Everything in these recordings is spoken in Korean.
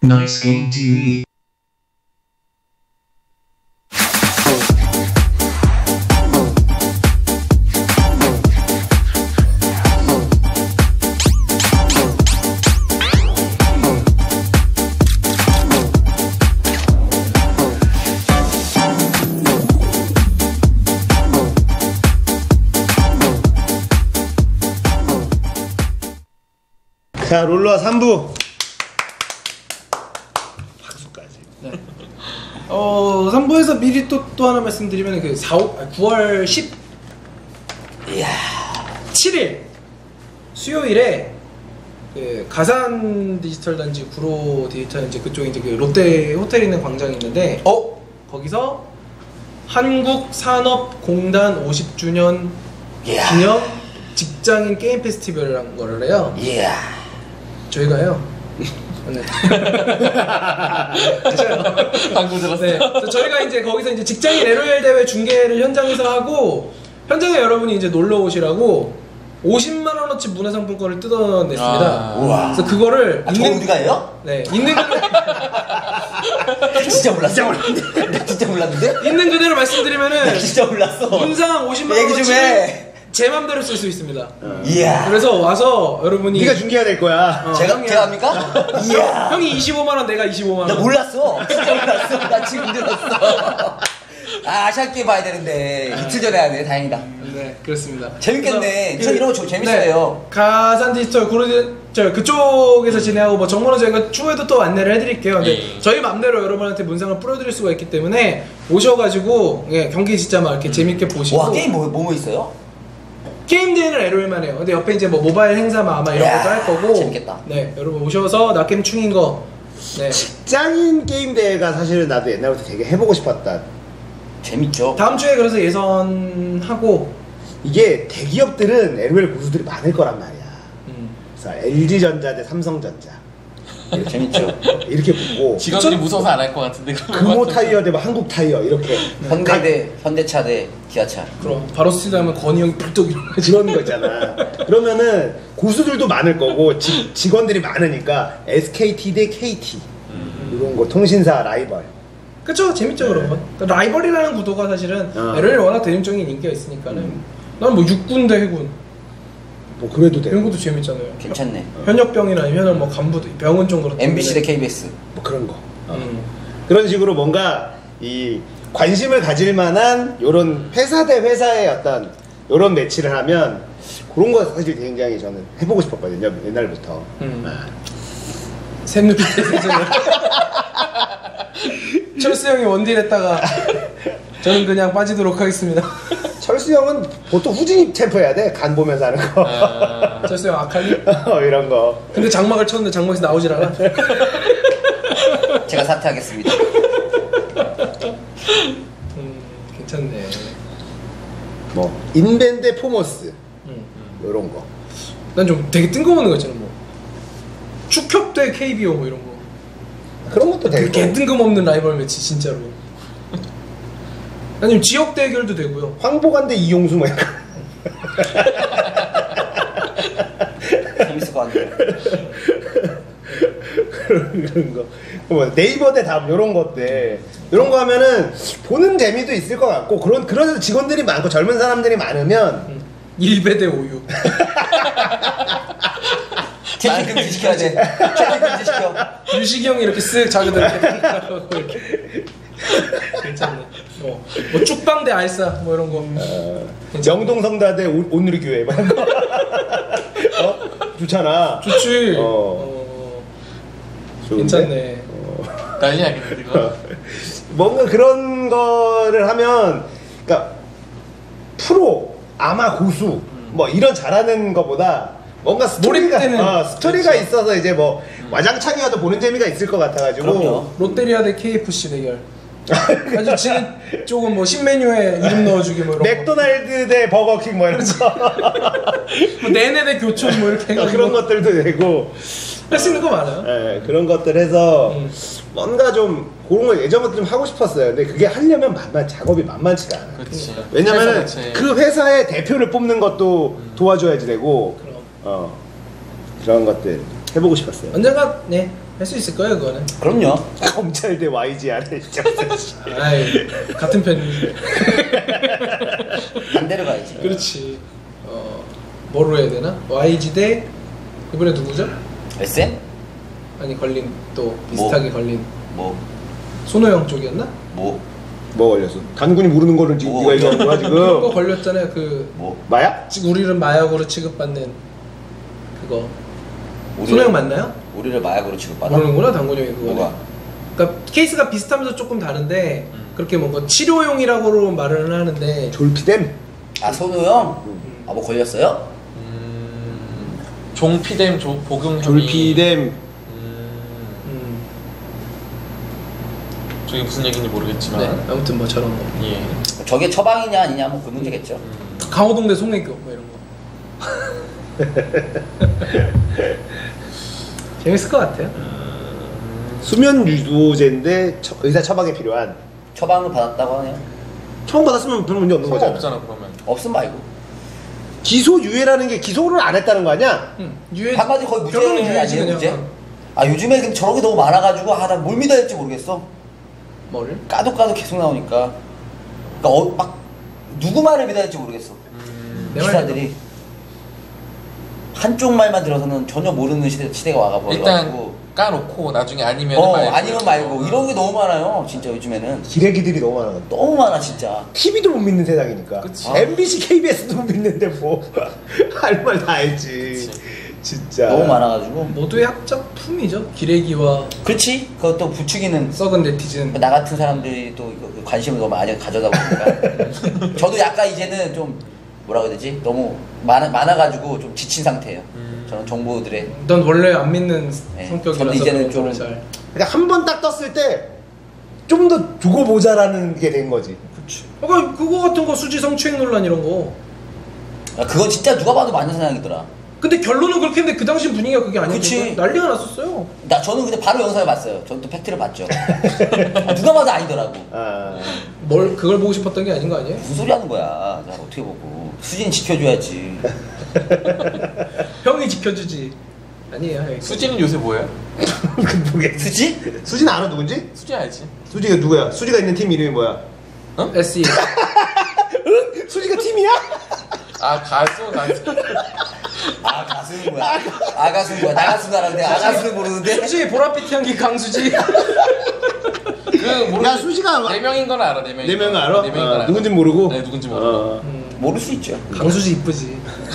Nice Game TV. 자, 롤러와 3부 박수까지. 네. 3부에서 미리 또 하나 말씀드리면 그 9월 17일 수요일에 그 가산 디지털 단지 구로 디지털 이제 그쪽에 이제 그 롯데 호텔 있는 광장이 있는데 거기서 한국산업공단 50주년 기념 직장인 게임 페스티벌이라는 거를 해요. 저희가요. 네. 방금 들었어요. 네. 그래서 저희가 이제 거기서 이제 직장인 LOL 대회 중계를 현장에서 하고 현장에 여러분이 이제 놀러 오시라고 50만 원어치 문화상품권을 뜯어냈습니다. 우와. 그래서 그거를 저 우리가 해요? 네, 있는 그대로 진짜 몰랐어. 나 진짜 몰랐는데? 있는 그대로 말씀드리면은 나 진짜 몰랐어. 문상 50만 얘기 좀 원어치 해. 제 맘대로 쓸 수 있습니다. 이야. 그래서 와서 여러분이 네가 중계가 될 거야. 제가 합니까? 이야. 형이 25만 원, 내가 25만 원. 나 몰랐어. 진짜 몰랐어. 나 지금 들었어. 아시안게임 봐야 되는데 이틀 전에 하네. 다행이다. 네, 그렇습니다. 재밌겠네. 그래서 저 이런 거 재밌어요. 네, 가산 디지털 그쪽에서 진행하고 뭐 정보는 저희가 추후에도 또 안내를 해드릴게요. 근데 저희 맘대로 여러분한테 문상을 뿌려드릴 수가 있기 때문에 오셔가지고 경기 진짜 막 이렇게 재밌게 보시고. 와, 게임 뭐 있어요? 게임 대회는 LOL만 해요. 근데 옆에 이제 뭐 모바일 행사 아마 이런 것도 할 거고. 재밌겠다. 네, 여러분 오셔서 낙겜 충인 거. 네. 직장인 게임 대회가 사실은 나도 옛날부터 되게 해보고 싶었다. 재밌죠. 다음 주에 그래서 예선하고. 이게 대기업들은 LOL 고수들이 많을 거란 말이야. 그래서 LG전자 대 삼성전자 재밌죠. 이렇게 보고 직원들이 무서워서 안 할 것 같은데. 금호 타이어 대 한국 타이어 이렇게 현대 대 현대차 대 기아차. 그럼 바로 스틸하면 건이 형이 불떡 이런 거 그런 거잖아. 그러면은 고수들도 많을 거고 직원들이 많으니까 SKT 대 KT 이런 거 통신사 라이벌. 그쵸, 재밌죠. 그런 건 그러니까 라이벌이라는 구도가 사실은 LOL 워낙 대중적인 인기가 있으니까는 난 뭐 육군 대 해군 뭐 그래도 돼. 이런 것도 재밌잖아요. 괜찮네. 현역병이나 아니면 뭐 간부도 병은 좀 그렇다. MBC 대 KBS. 뭐 그런 거. 그런 식으로 뭔가 이 관심을 가질 만한 요런 회사 대 회사의 어떤 요런 매치를 하면 그런 거 사실 굉장히 저는 해보고 싶었거든요. 옛날부터. 샘누비 철수 형이 원딜 했다가 저는 그냥 빠지도록 하겠습니다. 철수 형은 보통 후진입 챔프 해야 돼. 간 보면서 하는 거. 철수 형 아칼리? 이런 거. 근데 장막을 쳤는데 장막에서 나오질 않아. 제가 사퇴하겠습니다. 괜찮네. 뭐 인벤 대 포머스 요런 거. 난 좀 되게 뜬금없는 거 있잖아. 뭐 축협 대 KBO 뭐 이런 거. 그런 것도 되고. 되게 뜬금없는 라이벌 매치 진짜로. 아니면 지역 대결도 되고요. 황보관 대 이용수 뭐 약간. 재밌을 것 같아요. 그런 거. 뭐 네이버 대 답 요런 것들. 요런 거 하면은 보는 재미도 있을 것 같고 그런 직원들이 많고 젊은 사람들이 많으면 일배 대 오유. 채팅 금지 시켜야 돼. 채팅 금지 시켜. 유식이 형이 이렇게 쓱 자기들 이렇게. 괜찮네. 뭐 쭉방 대 알싸 뭐 이런 거. 영동성다 대 온누리교회 뭐 이런 거. 좋잖아. 좋지. 좋은데? 괜찮네. 난리 나겠는데 이거. 뭔가 그런 거를 하면 그러니까 프로 아마 고수 뭐 이런 잘하는 거보다 뭔가 스토리가 스토리가 그렇죠. 있어서 이제 뭐 와장창이라도 보는 재미가 있을 것 같아가지고. 그럼요. 롯데리아 대 KFC 대결. 아주 지는 조금 뭐 신메뉴에 이름 넣어주기 뭐 이런 맥도날드 대 버거킹 뭐 이런 거. 뭐 내내 대 교촌 뭐 이렇게 해가지고 그런 것들도 되고 할 수 있는 거 많아요. 네, 그런 것들 해서 뭔가 좀 그런 거 예전부터 좀 하고 싶었어요. 근데 그게 하려면 작업이 만만치가 않아. 그렇지. 왜냐면은 회사 자체에. 그 회사의 대표를 뽑는 것도 도와줘야지 되고 그런 것들 해보고 싶었어요. 언젠가 네 할 수 있을 거예요 그거는. 그럼요. 검찰 대 YG 안에 진짜. 아이 같은 편. 반대로 가야지. 그렇지. 뭐로 해야 되나? YG 대 이번에 누구죠? SM? 아니 걸린 또 비슷하게 걸린 뭐? 손호영 쪽이었나? 뭐? 뭐 걸렸어? 단군이 모르는 거를 지금 뭐 네가 얘기하는 거야 그거 지금? 걸렸잖아요. 그 뭐? 마약? 지금 우리는 마약으로 취급받는 그거. 우리를- 손호영 맞나요? 우리를 마약으로 취급받아? 모르는구나 당군이 그거. 뭐가? 그러니까 케이스가 비슷하면서 조금 다른데 그렇게 뭔가 치료용이라고 말을 하는데 졸피뎀? 아 손호영? 아 뭐 걸렸어요? 종피뎀 복용 혐의. 졸피뎀. 저게 무슨 얘기인지 모르겠지만. 네 아무튼 뭐 저런 거. 예. 저게 처방이냐 아니냐 뭐 그 문제겠죠. 강호동대 송혜교 뭐 이런 거. 재밌을 것 같아요. 수면 유도제인데 의사 처방에 필요한. 처방을 받았다고 하네요. 처방 받았으면 별 문제 없는 상관 거잖아. 없잖아 그러면. 없음 말고. 기소 유예라는 게 기소를 안 했다는 거 아니야? 유해 한마디 거의 무죄 결론은 유해지 아니에요 그냥. 무죄? 아 요즘에 근데 저런 게 너무 많아가지고 아 나 뭘 믿어야 될지 모르겠어. 뭐를? 까도 계속 나오니까. 그러니까 막 누구 말을 믿어야 될지 모르겠어. 내 기사들이 한쪽 말만 들어서는 전혀 모르는 시대가 와가지고. 일단 까놓고 나중에 아니면 말고. 아니면 말고 이런 게 너무 많아요. 진짜 요즘에는 기레기들이 너무 많아. 너무 많아 진짜. TV도 못 믿는 세상이니까. 그치. MBC, KBS도 못 믿는데 뭐 할 말 다 알지. 그치. 진짜. 너무 많아가지고. 모두의 학적품이죠. 기레기와 그렇지. 그것도 부추기는 썩은 네티즌. 나 같은 사람들이 또 이거 관심을 너무 많이 가져다 보니까 저도 약간 이제는 좀 뭐라고 해야 되지? 너무 많아가지고 좀 지친 상태예요. 저는 정보들의 넌 원래 안 믿는 네, 성격이라서 저는 이제는 그런 좀- 걸 잘. 그냥 한 번 딱 떴을 때 좀 더 두고 보자라는 게 된 거지. 그렇지. 그러니까 그거 같은 거 수지 성추행 논란 이런 거. 아, 그거 진짜 누가 봐도 맞는 생각이더라. 근데 결론은 그렇게 했는데 그 당시 분위기가 그게 그치. 아니니까 난리가 났었어요. 저는 근데 바로 영상을 봤어요. 저는 또 팩트를 봤죠. 아, 누가 봐도 아니더라고. 아. 뭘 그걸 보고 싶었던 게 아닌 거 아니에요? 무슨 소리 하는 거야. 나 어떻게 보고. 수진 지켜줘야지. 형이 지켜주지. 아니에요. 형이. 수지는 요새 뭐야? 모르겠어. 수지? 수진 알아 누군지? 수지 알지? 수지가 누구야? 수지가 있는 팀 이름이 뭐야? SE. 응? 수지가 팀이야? 아 가수. 아 가수는 뭐야? 아 가수는 뭐야? 나 가수는 알았는데 아 가수는 모르는데? 수지 보랏빛 향기 강수지. 그 야 수지가 네 명인 건 알아. 네 명. 네 명은 알아? 네 명인 건 알아. 누군지 모르고? 네 누군지 모르고. 어. 모를 수 있죠. 강수지 이쁘지.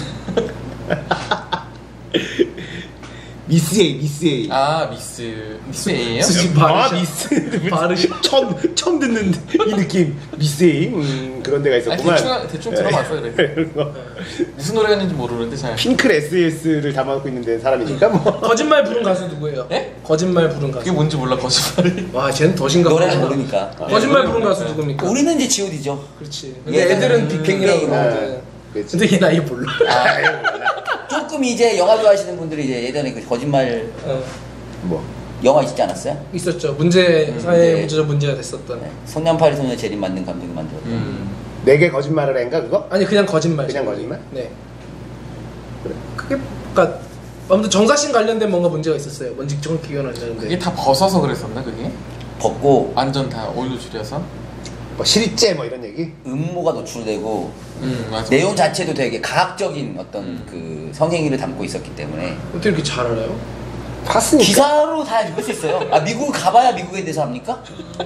미스 A, 미스 A. 아 미스 A예요? 수지 아 바르샤. 미스 바르샤. 처음 듣는 이 느낌. 미스 A. 그런 데가 아니 있었구만. 대충 들어봤어 그래. 무슨 노래였는지 모르는데 잘. 핑클 SES를 담아놓고 있는 사람이니까 뭐. 거짓말 부른 가수 누구예요? 예? 거짓말 부른 가수. 그게 뭔지 몰라 거짓말이. 와, 쟤는 더 심각하다. 노래는 모르니까. 거짓말 네, 부른 노래 가수 모르니까. 누굽니까? 우리는 이제 G.O.D죠. 그렇지. 근데 애들은 얘들은 빅뱅이라고 빅뱅이고. 그러거든. 그렇지. 근데 얘 나이 몰라. 조금 이제 영화 좋아하시는 분들이 이제 예전에 그 거짓말 어, 뭐. 영화 있지 않았어요? 있었죠. 문제 사회 네. 문제적 문제가 됐었던. 네. 소년파리 소녀 재림 만든 감독이 만들었던. 내게 거짓말을 한가 그거? 아니 그냥 거짓말. 그냥 거짓말? 네. 그래. 그게 그러니까 아무튼 정사신 관련된 뭔가 문제가 있었어요. 뭔지 정확히 기억은 안 나는데. 그게 다 벗어서 그랬었나 그게? 벗고 완전 다 오일로 줄여서? 뭐 실제 뭐 이런 얘기? 음모가 노출되고 맞아. 내용 자체도 되게 가학적인 어떤 그 성행위를 담고 있었기 때문에 어떻게 이렇게 잘 알아요? 봤으니까. 기사로 다 읽을 수 있어요. 아 미국 가봐야 미국에 대해서 합니까?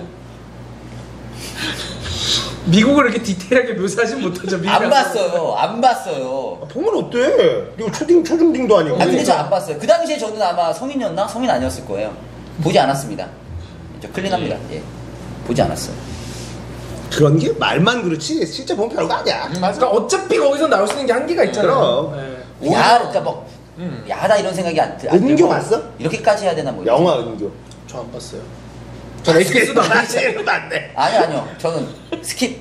미국을 이렇게 디테일하게 묘사하진 못하죠. 안 봤어요. 안 봤어요. 보면 어때? 이거 초중딩도 아니고. 아 근데 저 안 봤어요. 그 당시에 저는 아마 성인이었나? 성인 아니었을 거예요. 보지 않았습니다. 저 클린합니다. 예. 보지 않았어요. 그런 게 말만 그렇지 실제 보면 별거 아니야. 맞아. 그러니까 어차피 거기서 나올 수 있는 게 한계가 있잖아요. 그럼. 네. 그러니까 뭐 야다 이런 생각이 안 들고 은교 봤어? 이렇게,까지 해야 되나 뭐. 영화 은교. 저 안 봤어요. 전 에이스도 안 봤어요. 제일 맞네. 아니요. 저는 스킵.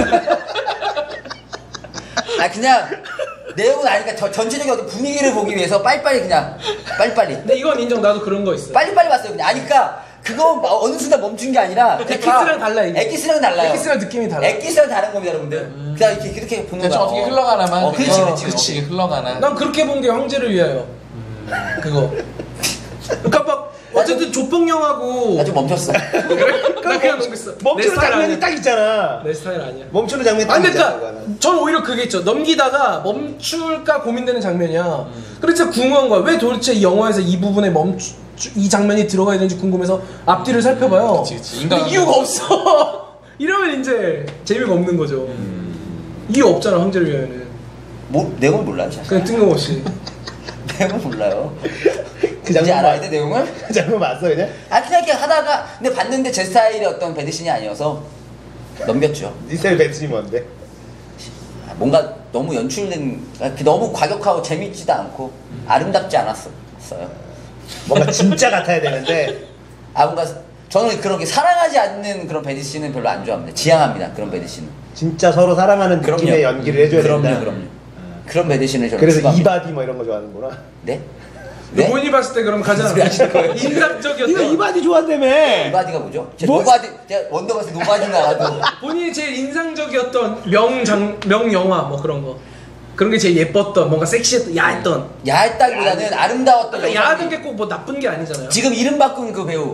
아 그냥 내용은 아니까 전체적인 어떤 분위기를 보기 위해서 빨리빨리 그냥 빨리빨리 근데 이건 인정. 나도 그런 거 있어. 빨리빨리 봤어요. 그냥 아니까 그거 어느 순간 멈춘 게 아니라 그냥 엑기스랑 달라, 이게. 엑기스랑 달라요. 엑기스랑 느낌이 달라. 엑기스랑 다른 겁니다, 여러분들. 그냥 이렇게 보는 대충 거야. 어떻게 흘러가나만. 그렇지, 그게. 그렇지, 어떻게 그렇지. 흘러가나. 난 그렇게 본 게 황제를 위하여. 그거. 그러니까 막 어쨌든 조폭영하고 나 좀 멈췄어. 나 그냥 넘겼어. 내 멈추는 스타일 장면이 아니야. 딱 있잖아. 내 스타일 아니야. 멈추는 장면이 딱 아니 있잖아. 그러니까 그거는. 전 오히려 그게 있죠. 넘기다가 멈출까 고민되는 장면이야. 그래서 진짜 궁금한 거야. 왜 도대체 이 영화에서 이 부분에 이 장면이 들어가야 되는지 궁금해서 앞뒤를 살펴봐요. 그치. 근데 이유가 없어. 이러면 이제 재미가 없는 거죠. 이유 없잖아 황제를 위하여는. 뭐 내용을 몰라요, 사실. 그냥 뜬금없이. 내용을 몰라요. 그 이제 장면 알아야 돼 내용을? 그 장면 봤어 그냥? 아 그냥 이렇게 하다가 근데 봤는데 제 스타일의 어떤 배드신이 아니어서 넘겼죠. 니 스타일 벤츠이 뭔데? 뭔가 너무 연출된 너무 과격하고 재밌지도 않고 아름답지 않았어요. 뭔가 진짜 같아야 되는데 아 뭔가 저는 그렇게 사랑하지 않는 그런 배드신은 별로 안 좋아합니다. 지향합니다. 그런 배드신은. 진짜 서로 사랑하는 느낌의 연기를 해줘야 된다. 그럼요. 그런 배드신을 저는 그래서 추구합니다. 이바디 뭐 이런 거 좋아하는구나. 네? 네? 본인이 봤을 때 그럼 가장 소리 하시는 거예요? 이거 인상적이었던 이바디 좋아한다며. 이바디가 뭐죠? 뭐? 제가 원더걸스 노바디가 나도 본인이 제일 인상적이었던 명영화 뭐 그런 거 그런 게 제일 예뻤던 뭔가 섹시했던 야했던 야했다기보다는 아름다웠던 그러니까 영상이- 야하던 게 꼭 뭐 나쁜 게 아니잖아요. 지금 이름 바꾼 그 배우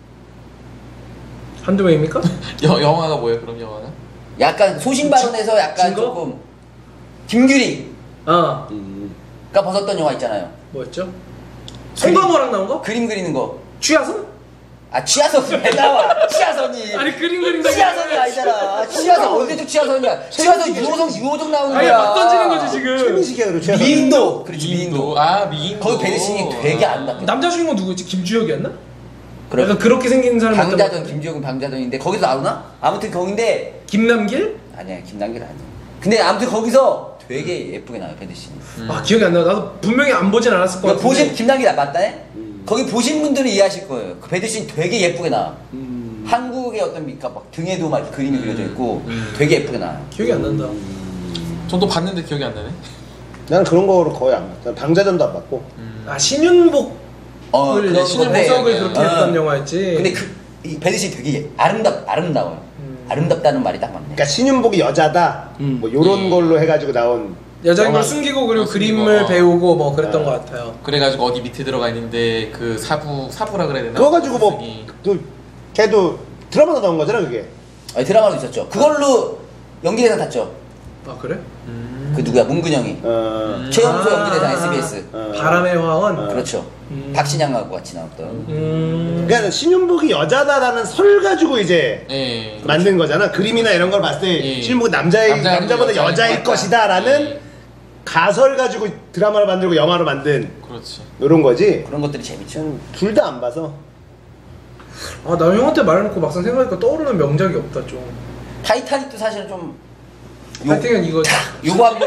한두 명입니까? 영화가 뭐예요? 그럼 영화가? 약간 소신발언에서 약간 증거? 조금 김규리가 아 벗었던 영화 있잖아요. 뭐였죠? 송강호랑 나온 거? 그림 그리는 거. 취하선? 아 취하선 왜 나와? 취하선이. 아니 그림 그린다. 취하선이 아니잖아. 취하선 언제적 취하선이야? 취하선 유호정 나오는 아니 거야. 막 던지는 거지 지금. 최민식이야 그리고 최민식. 미인도. 그렇지 미인도. 아 미인도. 거기 배드신이 되게 아름답다. 남자 주인공 누구였지? 김주혁이었나? 그래. 약간 그렇게 생긴 사람 방자전 김주혁은 방자전인데 거기서 나오나? 아무튼 거긴데 김남길? 아니야 김남길 아니야. 근데 아무튼 거기서 되게 예쁘게 나와요 배드신이. 아 기억이 안 나. 나도 분명히 안 보진 않았을 것 같은데. 보신 김남길 맞다네? 거기 보신 분들은 이해하실 거예요. 그 배드신 되게 예쁘게 나와. 한국의 어떤 그러니까 막 등에도 막 이렇게 그림이 그려져 있고 되게 예쁘게 나와요. 기억이 안 난다. 전또 봤는데 기억이 안 나네. 나는 그런 거로 거의 안 봤어. 방자전도 안 봤고. 아 신윤복 그런 신윤복을 건데, 그렇게 했던 영화였지. 근데 이 배드신이 되게 아름다워요. 아름답다는 말이 딱 맞네. 그러니까 신윤복이 여자다. 뭐 요런 걸로 해가지고 나온. 여자인 걸 영화. 숨기고 그리고 숨기고, 그림을 배우고 뭐 그랬던 어. 것 같아요. 그래가지고 어디 밑에 들어가 있는데 그 사부라 그래야 되나? 그거 가지고 뭐 스승이. 그 걔도 드라마도 나온 거잖아 그게. 아니, 드라마도 있었죠. 그걸로 연기대상 탔죠. 아 그래? 그 누구야 문근영이. 최연소 아. 연기대상 SBS. 바람의 화원. 그렇죠. 박신양하고 같이 나왔던. 그러니까 신윤복이 여자다라는 설 가지고 이제 예. 만든 거잖아. 그림이나 이런 걸 봤을 때 예. 신윤복은 남자보다 여자일 여자일 것 것이다라는 예. 가설 가지고 드라마를 만들고 영화로 만든 그렇지. 이런 거지. 그런 것들이 재밌죠. 둘 다 안 봐서. 아 나 형한테 말해놓고 막상 생각하니까 떠오르는 명작이 없다 좀. 타이타닉도 사실 좀 하여튼 이거 요거 한번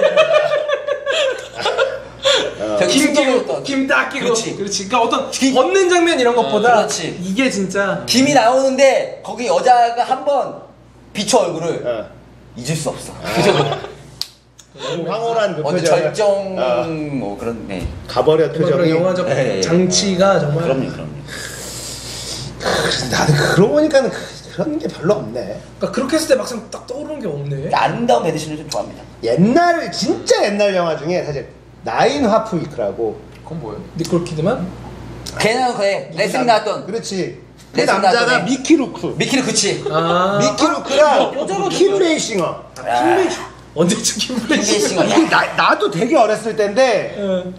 저기 충격이었던 김 닦이고 그렇지. 그러니까 어떤 벗는 장면 이런 것보다 그렇지. 이게 진짜 김이 나오는데 거기 여자가 한번 비춰 얼굴을 어. 잊을 수 없어. 너무 황홀한 그 어느 표정. 절정 뭐 그런 네. 가버려 그런 표정이. 영화적 예, 예. 장치가 정말 그럼요. 나는 그러고 보니까는 그런 게 별로 없네. 그러니까 그렇게 했을 때 막상 딱 떠오르는 게 없네. 아름다운 배드신을 좀 좋아합니다. 옛날 진짜 옛날 영화 중에 사실 나인 하프 위크라고. 그건 뭐예요? 니콜 키드만? 걔는 그래 레슬링 나왔던 그렇지. 그 레슨 남자가 나왔던 애. 미키 루크. 미키는 그치. 아 미키 루크랑 여자가 킴 베이싱어. 언제쯤 김블레시? 김베이싱어. 이게 나도 되게 어렸을 때인데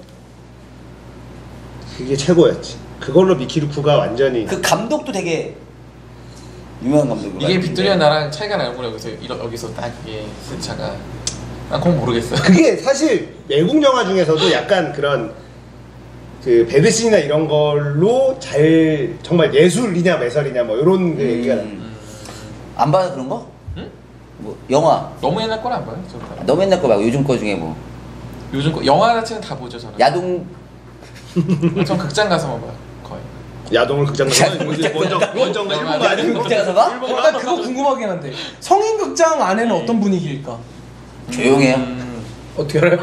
그게 최고였지. 그걸로 미키 루크가 완전히 그 감독도 되게 유명한 감독인 것 이게 같은데. 빅토리아 나랑 차이가 나는구나 여기서 딱 이게 차가. 난 그건 모르겠어요. 그게 사실 외국 영화 중에서도 약간 그런 그 배드신이나 이런 걸로 잘 정말 예술이냐 매설이냐 뭐 이런 그 얘기가 안 봐요 그런 거? 응? 뭐 영화 너무 옛날 걸 안 봐요. 저 너무 옛날 거 말고 요즘 거 중에 뭐 요즘 거 영화 자체는 다 보죠 저는. 야동 전 극장 가서만 봐요 거의. 야동을 극장 가서 야동을 원정 일본 거 아니야? 극장 가서 봐? 약간 그거 궁금하긴 한데 성인 극장 안에는 어떤 분위기일까? 조용해요. 어떻게 알아요?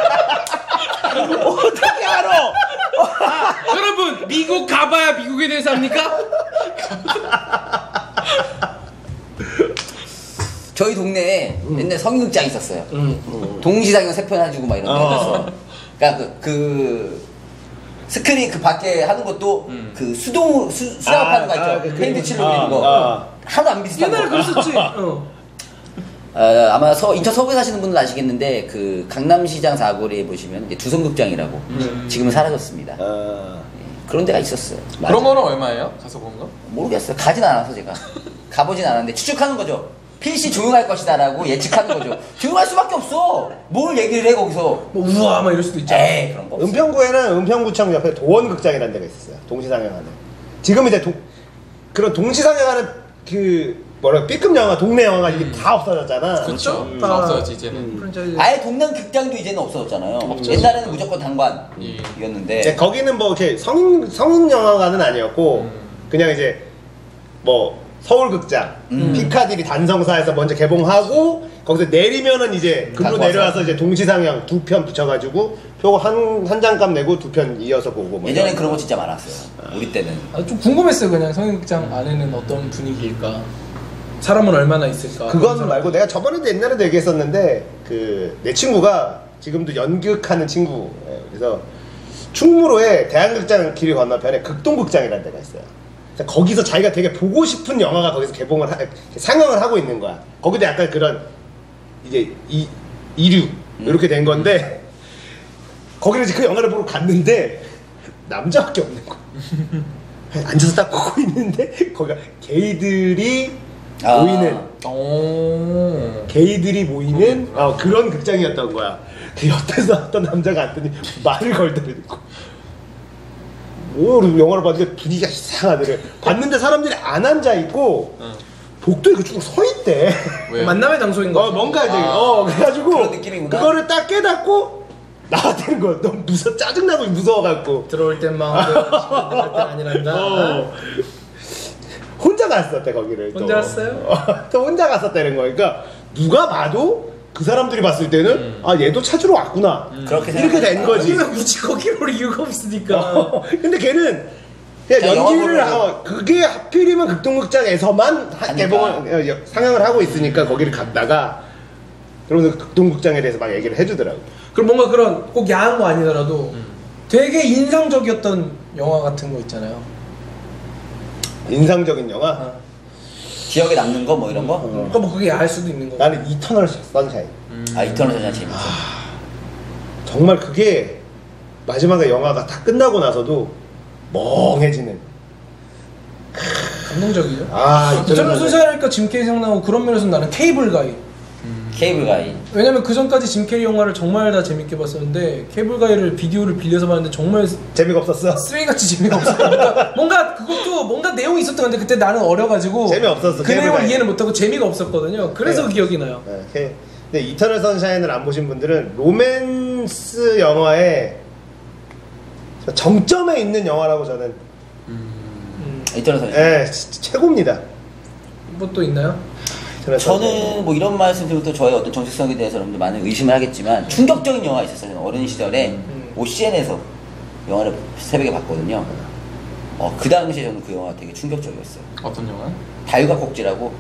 어떻게 알아? 여러분 미국 가봐야 미국에 대해서 압니까? 저희 동네에 옛날 성인극장 있었어요. 동시상영 3편 해주고 막 이런 데 해서. 그러니까 스크린 그 밖에 하는 것도 그 수납하는 거 있죠. 페인트 칠로 그리는 거. 하나도 안 비슷한 옛날에 거. 그랬었지. 아마 인천 서구에 사시는 분들 아시겠는데 그 강남시장 사거리에 보시면 이제 두성극장이라고 지금은 사라졌습니다. 그런 데가 있었어요. 그런 거는 얼마예요? 가서 본 거? 모르겠어요. 가진 않아서 제가 가보진 않았는데 추측하는 거죠. 필시 조용할 것이다라고 예측하는 거죠. 조용할 수밖에 없어. 뭘 얘기를 해 거기서. 뭐 우와 막 이럴 수도 있잖아. 에이 그런 거 없어. 은평구에는 은평구청 옆에 도원극장이라는 데가 있었어요. 동시상영하는. 지금 이제 그런 동시상영하는 그 B급 영화, 동네 영화가 이게 다 없어졌잖아. 그렇죠. 다 없어졌지 이제는. 프랜차이즈. 아예 동남 극장도 이제는 없어졌잖아요. 옛날에는 무조건 당관이었는데. 거기는 뭐 이렇게 성인 영화관은 아니었고 그냥 이제 뭐 서울극장, 피카디리 단성사에서 먼저 개봉하고 거기서 내리면은 이제 글로 내려와서 이제 동시상영 2편 붙여가지고 표 한 장값 내고 2편 이어서 보고. 뭐 예전엔 그런 거 진짜 많았어요. 우리 때는. 좀 궁금했어요. 그냥 성인극장 안에는 어떤 분위기일까. 사람은 얼마나 있을까. 그건 말고 내가 저번에도 옛날에도 얘기했었는데 내 친구가 지금도 연극하는 친구예요. 그래서 충무로에 대한극장 길 건너편에 극동극장이라는 데가 있어요. 거기서 자기가 되게 보고 싶은 영화가 거기서 상영을 하고 있는 거야. 거기도 약간 그런 이제 이류 이렇게 된 건데 거기를 이제 그 영화를 보러 갔는데 남자밖에 없는 거야. 앉아서 딱 보고 있는데 거기가 게이들이 모이는 그런 극장이었던 거야. 그 옆에서 어떤 남자가 앉더니 말을 걸더라고. 영화를 봤는데 분위기가 이상하더래. 봤는데 사람들이 안 앉아 있고 복도에 그쪽으로 서 있대. 왜요? 만남의 장소인가? 뭔가 이제 그래가지고 그런 느낌이구나. 그거를 딱 깨닫고 나왔다는 거야. 너무 짜증나고 무서워갖고 들어올 땐 마음대로 나갈 땐 아니란다. 혼자 갔었대 거기를. 혼자 갔어요? 또 혼자 갔었다는 거야. 그러니까 누가 봐도 그 사람들이 봤을 때는 얘도 찾으러 왔구나. 그렇게 이렇게 된 거지. 굳이 거기로 올 이유가 없으니까. 근데 걔는 그냥 연기를 그게 하필이면 극동극장에서만 상영을 하고 있으니까 거기를 갔다가 그러면서 극동극장에 대해서 막 얘기를 해주더라고. 그럼 뭔가 그런 꼭 야한 거 아니더라도 되게 인상적이었던 영화 같은 거 있잖아요. 인상적인 영화? 기억에 남는 거 뭐 이런 거? 그러니까 뭐 그게 야할 수도 있는 거. 나는 이터널 선샤인. 이터널 선샤인 재밌어. 정말 그게 마지막에 영화가 다 끝나고 나서도 멍해지는. 감동적이죠. 이터널 선샤인이니까 짐 캐리 생각나고 그런 면에서 나는 케이블 가이. 케이블 가이. 왜냐면 그 전까지 짐 캐리 영화를 정말 다 재밌게 봤었는데 케이블 가이를 비디오를 빌려서 봤는데 정말 재미가 없었어. 쓰레기같이 재미가 없었어. 뭔가 그것도 뭔가 내용이 있었던 건데 그때 나는 어려가지고 재미없었어. 그 내용을 이해는 못하고 재미가 없었거든요. 그래서 기억이 나요. 근데 이터널 선샤인을 안 보신 분들은 로맨스 영화의 정점에 있는 영화라고 저는. 이터널 선샤인. 최고입니다. 뭐 또 있나요? 저는 뭐 이런 말씀드리면 또 저의 어떤 정체성에 대해서 여러분들 많은 의심을 하겠지만 충격적인 영화가 있었어요. 어린 시절에 OCN에서 영화를 새벽에 봤거든요. 그 당시에 저는 그 영화가 되게 충격적이었어요. 어떤 영화? 다육아 꼭지라고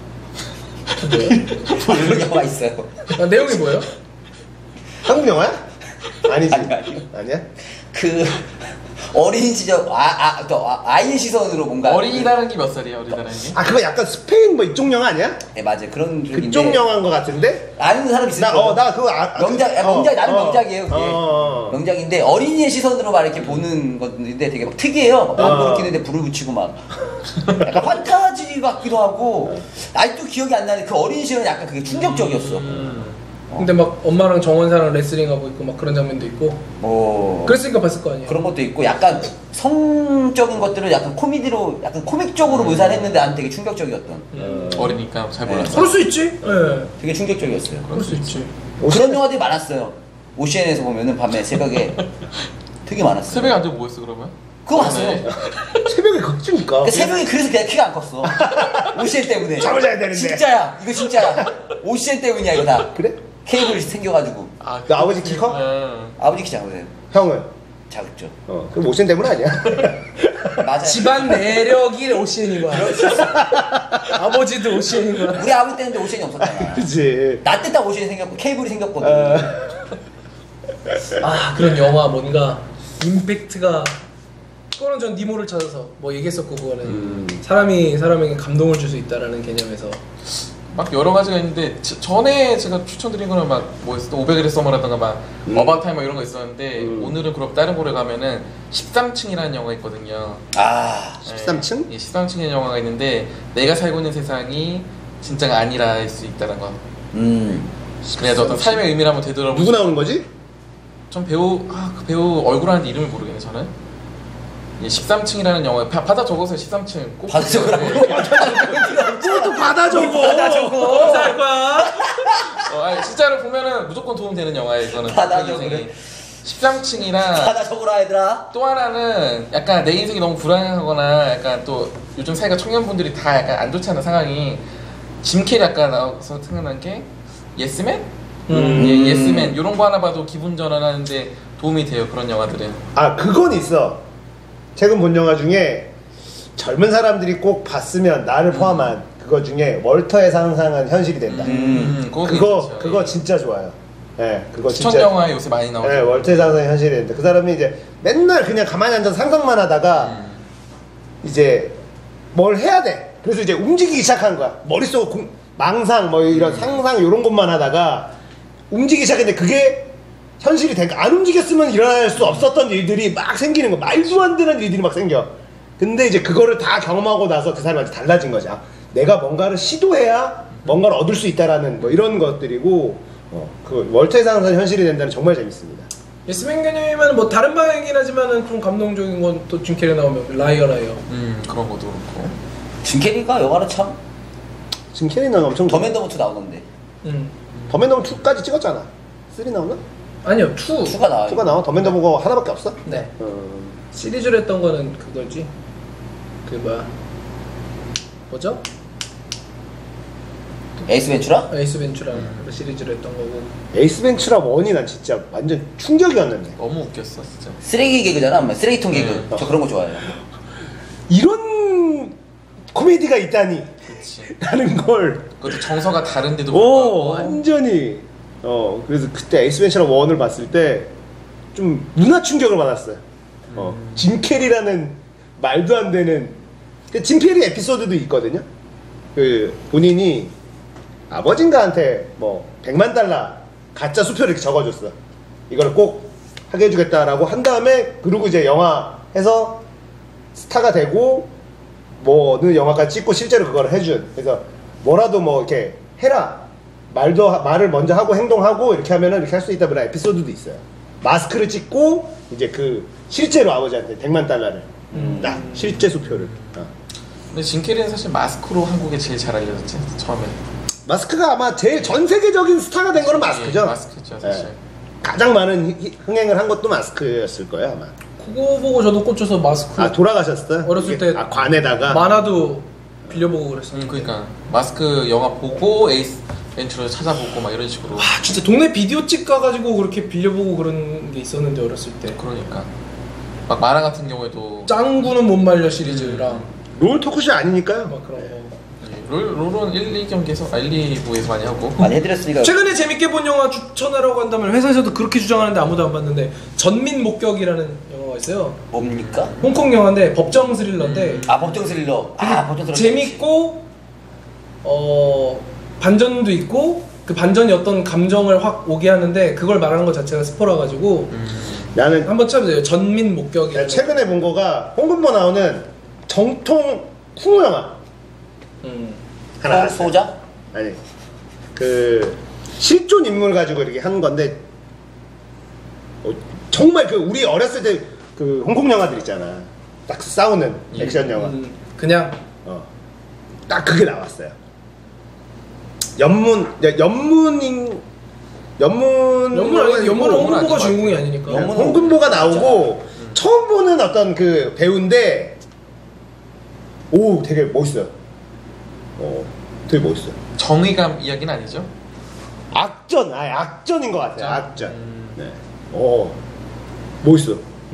그런 영화가 있어요. 내용이 뭐예요? 한국 영화야? 아니지. 아니야? 그 어린 시절 아이의 시선으로 뭔가 어린이라는 게 몇 살이에요? 어린이라는 게? 그거 약간 스페인 뭐 이쪽 영화 아니야? 네 맞아요. 그런 쪽인데 그쪽 영화인 것 같은데? 아는 사람 있을 거예요. 나 그거 명작 나는 명작이에요. 그게 명작인데 어린이의 시선으로 막 이렇게 보는 건데 되게 막 특이해요. 막 이렇게 불을 붙이고 막 약간 판타지 같기도 하고 아직도 기억이 안 나는데 그 어린 시절은 약간 그게 충격적이었어. 근데 막 엄마랑 정원사랑 레슬링하고 있고 막 그런 장면도 있고 그랬으니까 봤을 거 아니에요. 그런 것도 있고 약간 성적인 것들을 약간 코미디로 약간 코믹적으로 묘사를 했는데 나는 되게 충격적이었던 어리니까 잘 몰랐어. 그럴 수 있지. 되게 충격적이었어요. 그럴 수 있지. 그런 영화들이 많았어요. OCN에서 보면은 밤에 새벽에 되게 많았어요. 새벽에 앉아 뭐 했어 그러면? 그거 봤어요. 새벽에 컸으니까. 새벽에 그래서 내가 키가 안 컸어. OCN 때문에. 잠을 자야 되는데. 진짜야. 이거 진짜야. OCN 때문이야 이거 다. 그래? 케이블이 생겨가지고. 너 아버지 키 커? 아버지 키 작으세요. 형은? 작죠. 그럼 오신 때문 아니야? 맞아요. 집안 내력이 OCN인 거야. 아버지도 OCN인 거야. 우리 아버지 때는 OCN이 없었잖아. 그치. 나 때 딱 OCN이 생겼고 케이블이 생겼거든. 그런 영화 뭔가 임팩트가 그거는 전 니모를 찾아서 뭐 얘기했었고 그거는 사람에게 감동을 줄 수 있다라는 개념에서 막 여러 가지가 있는데 전에 제가 추천드린 거는 막 뭐였어? 500일의 서머라던가 막 어바웃 타임 이런 거 있었는데 오늘은 그럼 다른 곳에 가면은 13층이라는 영화가 있거든요. 아 13층? 예, 13층의 영화가 있는데 내가 살고 있는 세상이 진짜가 아니라 할 수 있다는 거. 그래서 어떤 삶의 의미를 한번 되돌아보고. 누구 나오는 거지? 전 배우 그 배우 얼굴 하는데 이름을 모르겠네 저는. 예, 13층이라는 영화 받아 적어서 13층 꼭 받아 적으라고? 또 받아 적어. 받아 적어. 검사할 거야. 아니, 진짜로 보면은 무조건 도움되는 영화예요 이거는. 받아 제 인생에. 적으래. 13층이랑 받아 적으라 얘들아. 또 하나는 약간 내 인생이 너무 불안하거나 약간 또 요즘 사회가 청년분들이 다 약간 안 좋지 않은 상황이 짐 캐리 아까 나와서 생각난 게 예스맨? 예, 예스맨 이런 거 하나 봐도 기분 전환하는데 도움이 돼요 그런 영화들은. 아 그건 있어. 최근 본 영화 중에 젊은 사람들이 꼭 봤으면 나를 포함한 그거 중에 월터의 상상은 현실이 된다. 그거 진짜 좋아요. 네, 그거 추천 진짜. 영화에 요새 많이 나오죠. 네, 월터의 상상이 현실이 된다. 그 사람이 이제 맨날 그냥 가만히 앉아서 상상만 하다가 이제 뭘 해야 돼. 그래서 이제 움직이기 시작한 거야. 머릿속 망상 뭐 이런 상상 이런 것만 하다가 움직이기 시작했는데 그게 현실이 되니까 안 움직였으면 일어날 수 없었던 일들이 막 생기는 거. 말도 안 되는 일들이 막 생겨. 근데 이제 그거를 다 경험하고 나서 그 사람한테 달라진 거죠. 내가 뭔가를 시도해야 뭔가를 얻을 수 있다라는 뭐 이런 것들이고 그 월터의 상상 현실이 된다는 정말 재밌습니다. 예스맨 개념이면 뭐 다른 방향이긴 하지만은 좀 감동적인 건 또 짐 캐리 나오면 라이어 그런 것도 그렇고. 짐 캐리가 영화는 참 지금 캐리는 엄청 더맨더머트 나오던데. 더맨더머 2까지 찍었잖아. 3 나오나? 아니요 2. 2가 나와요. 2가 나와? 더맨더머가 하나밖에 없어? 네. 시리즈로 했던 거는 그거지. 그 뭐죠? 에이스 벤츄라? 에이스 벤츄라 시리즈로 했던 거고. 에이스 벤츄라 1이 난 진짜 완전 충격이었는데. 너무 웃겼어 진짜. 쓰레기 개그잖아. 쓰레기통 개그. 저 그런 거 좋아해요. 이런 코미디가 있다니. 그치. 라는 걸. 그것도 정서가 다른데도 오, 완전히. 그래서 그때 에이스 벤츄라 1을 봤을 때 좀 문화 충격을 받았어요. 짐 캐리라는 말도 안 되는. 짐 캐리 에피소드도 있거든요. 그 본인이 아버진가한테 뭐 100만 달러 가짜 수표를 이렇게 적어줬어. 이걸 꼭 하게 해주겠다라고 한 다음에 그리고 이제 영화에서 스타가 되고 뭐 어느 영화까지 찍고 실제로 그걸 해준. 그래서 뭐라도 뭐 이렇게 해라. 말을 먼저 하고 행동하고 이렇게 하면은 이렇게 할 수 있다 그런 에피소드도 있어요. 마스크를 찍고 이제 그 실제로 아버지한테 100만 달러를 딱 실제 수표를. 근데 짐 캐리는 사실 마스크로 한국에 제일 잘 알려졌지 처음에. 마스크가 아마 제일 전 세계적인 스타가 된 거는 마스크죠. 마스크죠 사실. 네. 가장 많은 흥행을 한 것도 마스크였을 거예요 아마. 그거 보고 저도 꽂혀서 마스크. 돌아가셨어요? 어렸을 이게, 때 관에다가 만화도 빌려보고 그랬어요. 그러니까 마스크 영화 보고 에이스 벤츄를 찾아보고 막 이런 식으로. 진짜 동네 비디오집 가가지고 그렇게 빌려보고 그런 게 있었는데 어렸을 때. 그러니까 막 만화 같은 경우에도 짱구는 못 말려 시리즈랑 롤 토크쇼 아니니까요. 막 그런 거. 롤은 1, 2경기에서 1, 2부에서 많이 하고. 많이 해드렸으니까. 최근에 재밌게 본 영화 추천하라고 한다면 회사에서도 그렇게 주장하는데 아무도 안 봤는데 전민 목격이라는 영화가 있어요. 뭡니까? 홍콩 영화인데 법정 스릴러인데 법정 스릴러. 법정 스릴러. 재밌고 반전도 있고 그 반전이 어떤 감정을 확 오게 하는데 그걸 말하는 것 자체가 스포라 가지고 나는 한번 찾아보세요. 전민 목격이. 최근에 본 거가 홍금보 나오는 정통 쿵우 영화 하나 봤어요. 소자? 아니 그 실존 인물 가지고 이렇게 하는 건데 정말 그 우리 어렸을 때 그 홍콩 영화들 있잖아. 딱 싸우는 액션 영화. 그냥 딱 그게 나왔어요. 연문은 홍금보가 주인공이 아니니까. 홍금보가 나오고 처음 보는 어떤 그 배우인데 오 되게 멋있어요. 되게 멋있어요. 정의감 이야기는 아니죠? 악전인 것 같아요. 악전. 네. 멋있어.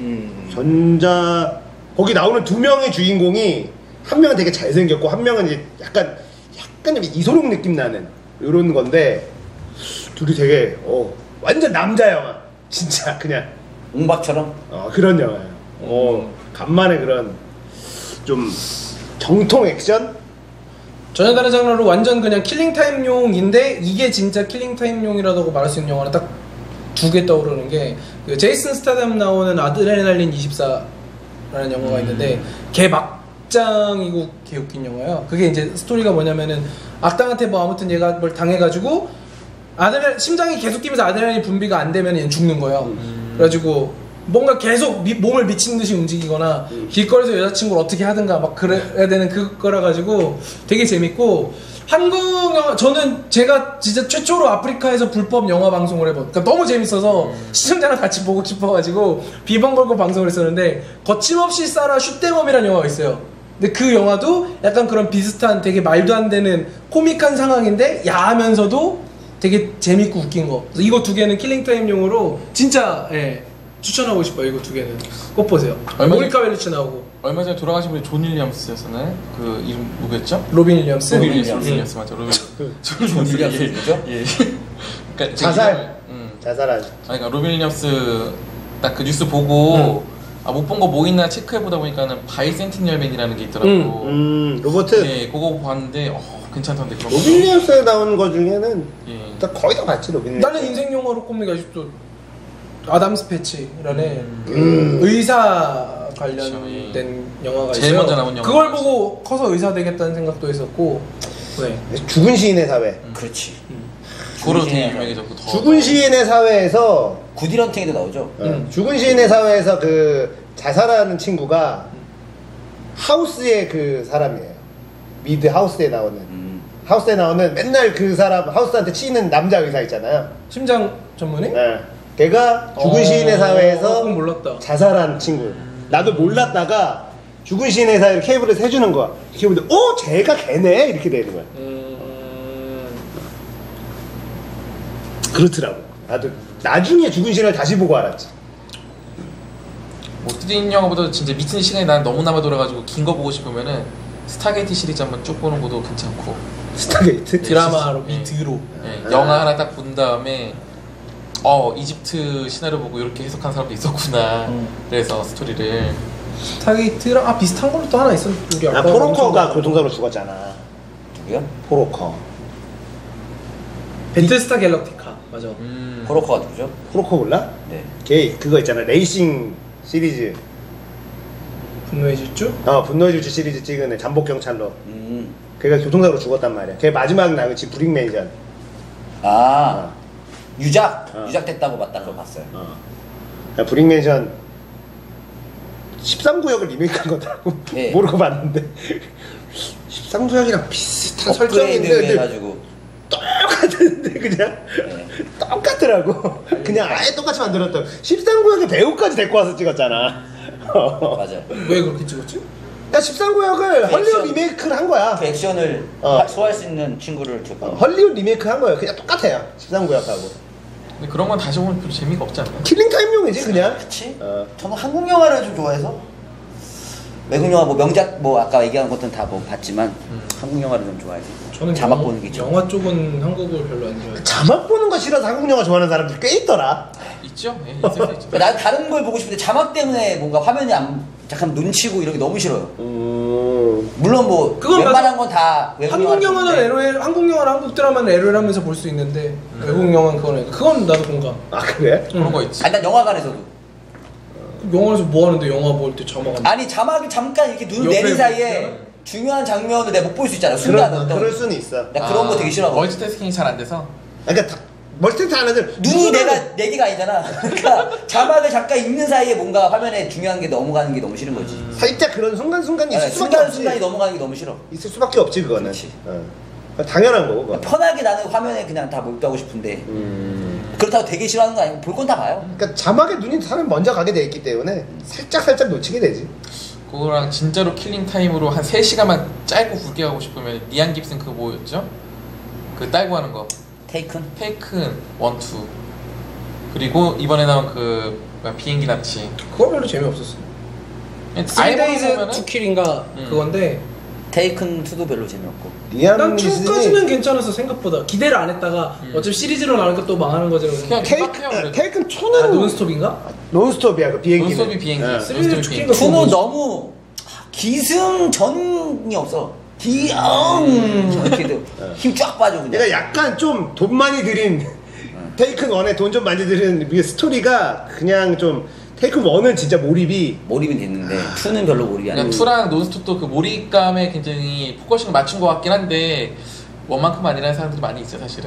거기 나오는 두 명의 주인공이 한 명은 되게 잘생겼고 한 명은 이제 약간 이소룡 느낌 나는 이런 건데 둘이 되게 완전 남자 영화. 진짜 그냥 옹박처럼? 그런 영화예요. 간만에 그런 좀 정통 액션? 전혀 다른 장르로 완전 그냥 킬링타임용인데 이게 진짜 킬링타임용이라고 말할 수 있는 영화는 딱 두 개 떠오르는 게 그 제이슨 스타담 나오는 아드레날린 24라는 영화가 있는데 걔 막장이고 개 웃긴 영화야. 그게 이제 스토리가 뭐냐면은 악당한테 뭐 아무튼 얘가 뭘 당해가지고 심장이 계속 뛰면서 아드레날린 분비가 안 되면 얘는 죽는 거예요. 그래가지고 뭔가 계속 몸을 미친 듯이 움직이거나 길거리에서 여자친구를 어떻게 하든가 막 그래야 되는 그거라 가지고 되게 재밌고 한국 영화 저는 제가 진짜 최초로 아프리카에서 불법 영화 방송을 해본 그러니까 너무 재밌어서 시청자랑 같이 보고 싶어가지고 비번 걸고 방송을 했었는데 거침없이 쏴라 슛댐업이라는 영화가 있어요. 근데 그 영화도 약간 그런 비슷한 되게 말도 안 되는 코믹한 상황인데 야하면서도 되게 재밌고 웃긴 거. 그래서 이거 두 개는 킬링타임용으로 진짜 추천하고 싶어요. 이거 두 개는 꼭 보세요. 모니카 벨리치 나오고 얼마 전에 돌아가신 분이 존 윌리엄스였었나요? 그 이름 누구였죠? 로빈 윌리엄스. 로빈 윌리엄스 맞죠? 존 윌리엄스죠? 예. 그러니까 자살. 자살하죠. 그러니까 로빈 윌리엄스 딱 그 뉴스 보고 못 본 거 뭐 있나 체크해 보다 보니까는 바이센티니얼맨이라는 게 있더라고. 로버트. 네, 그거 봤는데 괜찮던데. 그런 로빈 윌리엄스에 나오는 거 중에는 예. 거의 다 봤지 로빈. 나는 인생 영화로 꼽는 게 아직도 아담스 패치라는 의사 관련된 그렇죠, 영화가 제일 있어요. 먼저 나온 영화. 그걸 보고 커서 의사 되겠다는 생각도 했었고. 네. 죽은 시인의 사회. 그렇지. 그거로 되게 유명해졌고 더. 죽은 시인의 사회에서 구디런팅에도 나오죠. 죽은 시인의 사회에서 그 자살하는 친구가 하우스의 그 사람이에요. 미드 하우스에 나오는. 하우스에 나오는 맨날 그 사람 하우스한테 치는 남자 의사 있잖아요. 심장 전문의? 네. 걔가 죽은 시인의 사회에서 그건 몰랐다. 자살한 친구. 나도 몰랐다가 죽은 시인의 사회를 케이블에서 해주는 거야. 이렇게 보는데 쟤가 걔네? 이렇게 되는 거야. 그렇더라고. 나도 나중에 죽은 시인을 다시 보고 알았지. 뭐 뜨린 영화보다 진짜 미친 시간이 난 너무나마 돌아가지고 긴 거 보고 싶으면은 스타게이트 시리즈 한번 쭉 보는 것도 괜찮고. 스타게이트? 드라마로 예. 미드로. 영화 하나 딱 본 다음에 이집트 시나리오 보고 이렇게 해석한 사람도 있었구나. 그래서 스토리를 스타게이트랑 비슷한 걸로 또 하나 있었는데 우리 아까 포로커가 교통사고로 죽었잖아. 누구야? 포로커. 배틀스타 갤럭티카 맞아. 포로커가 누구죠? 포로커 몰라? 네. 걔 그거 있잖아. 레이싱 시리즈. 분노의 질주? 분노의 질주 시리즈 찍은 애 잠복 경찰로. 걔가 교통사고로 죽었단 말이야. 걔 마지막 나온 지 브릭맨전. 유작됐다고 맞다 그거 봤어요. 브릭맨션 13구역을 리메이크한 거더라고. 네. 모르고 봤는데 13구역이랑 비슷한 업그레이드 설정인데 해가지고 똑같은데 그냥 똑같더라고. 그냥 아예 똑같이 만들었다. 13구역에 배우까지 데리고 와서 찍었잖아. 맞아. 왜 그렇게 찍었지? 그러니까 13구역을 헐리우드 리메이크를 한 거야. 그 액션을 소화할 수 있는 친구를 줬고. 헐리우드 리메이크 한 거예요. 그냥 똑같아요. 13구역하고. 근데 그런 건 다시 보면 별로 재미가 없지 않나? 킬링 타임용이지 그냥. 그치? 저는 한국 영화를 좀 좋아해서 외국 영화 뭐 명작 뭐 아까 얘기한 것들은 다 뭐 봤지만 한국 영화를 좀 좋아해서 저는 자막 보는 게 있죠. 영화 쪽은 한국을 별로 안 좋아해요. 자막 보는 거 싫어서 한국 영화 좋아하는 사람들 꽤 있더라. 있죠? 예, 있을 수 있죠. 난 다른 걸 보고 싶은데 자막 때문에 뭔가 화면이 잠깐 눈치고 이런 게 너무 싫어요. 물론 뭐 그건 웬만한 건 다 외국 한국 영화는 보는데. LOL, 한국 영화랑 한국 드라마는 LOL 하면서 볼 수 있는데 외국 영화는 그건 나도 공감. 아 그래? 그런 거 있지. 아니 난 영화관에서도 영화에서 뭐 하는데 영화 볼 때 자막 안 아니 자막이 잠깐 이렇게 눈 옆에 내린 사이에 보면? 중요한 장면을 내가 못 볼 수 있잖아. 순간 어떤 그럴 수는 있어. 나 그런 거 되게 싫어하고. 멀티태스킹이 잘 안 돼서. 그러니까 멀티태스킹 안 하는데 눈이 내 개가 아니잖아. 그러니까 자막을 잠깐 읽는 사이에 뭔가 화면에 중요한 게 넘어가는 게 너무 싫은 거지. 살짝 그런 순간순간이 있을 수밖에 없지. 순간순간이 넘어가는 게 너무 싫어. 있을 수밖에 없지 그거는. 그렇지. 당연한 거고. 그건. 편하게 나는 화면에 그냥 다 몰두하고 싶은데 그렇다고 되게 싫어하는 거 아니고 볼 건 다 봐요. 그러니까 자막에 눈이 사람 먼저 가게 돼 있기 때문에 살짝 놓치게 되지. 그거랑 진짜로 킬링 타임으로 한 3시간만 짧고 굵게 하고 싶으면 리안 깁슨 그거 뭐였죠? 그 딸고 하는 거. 테이큰? 테이큰 1, 2. 그리고 이번에 나온 그 비행기 납치. 그거 별로 재미없었어. 3days to kill인가 그건데 테이큰 2도 별로 재미없고. 난 2까지는 괜찮았어 생각보다. 기대를 안 했다가 어차피 시리즈로 나오니까 또 망하는 거잖아. 그냥 테이큰 2는 논스톱인가? 논스톱이야 그 비행기. 논스톱이 비행기. 예. 논스톱이 비행기. 투는 너무 기승전이 없어. 이렇게 힘 쫙 빠져 그냥. 얘가 약간 좀 돈 많이 들인 테이큰 1에 돈 좀 많이 들인 이게 스토리가 그냥 좀 테이큰 1은 진짜 몰입이 됐는데 투는 별로 몰입이 안 돼. 그냥 투랑 논스톱도 그 몰입감에 굉장히 포커싱을 맞춘 것 같긴 한데 원만큼 아니라는 사람들이 많이 있어요 사실은.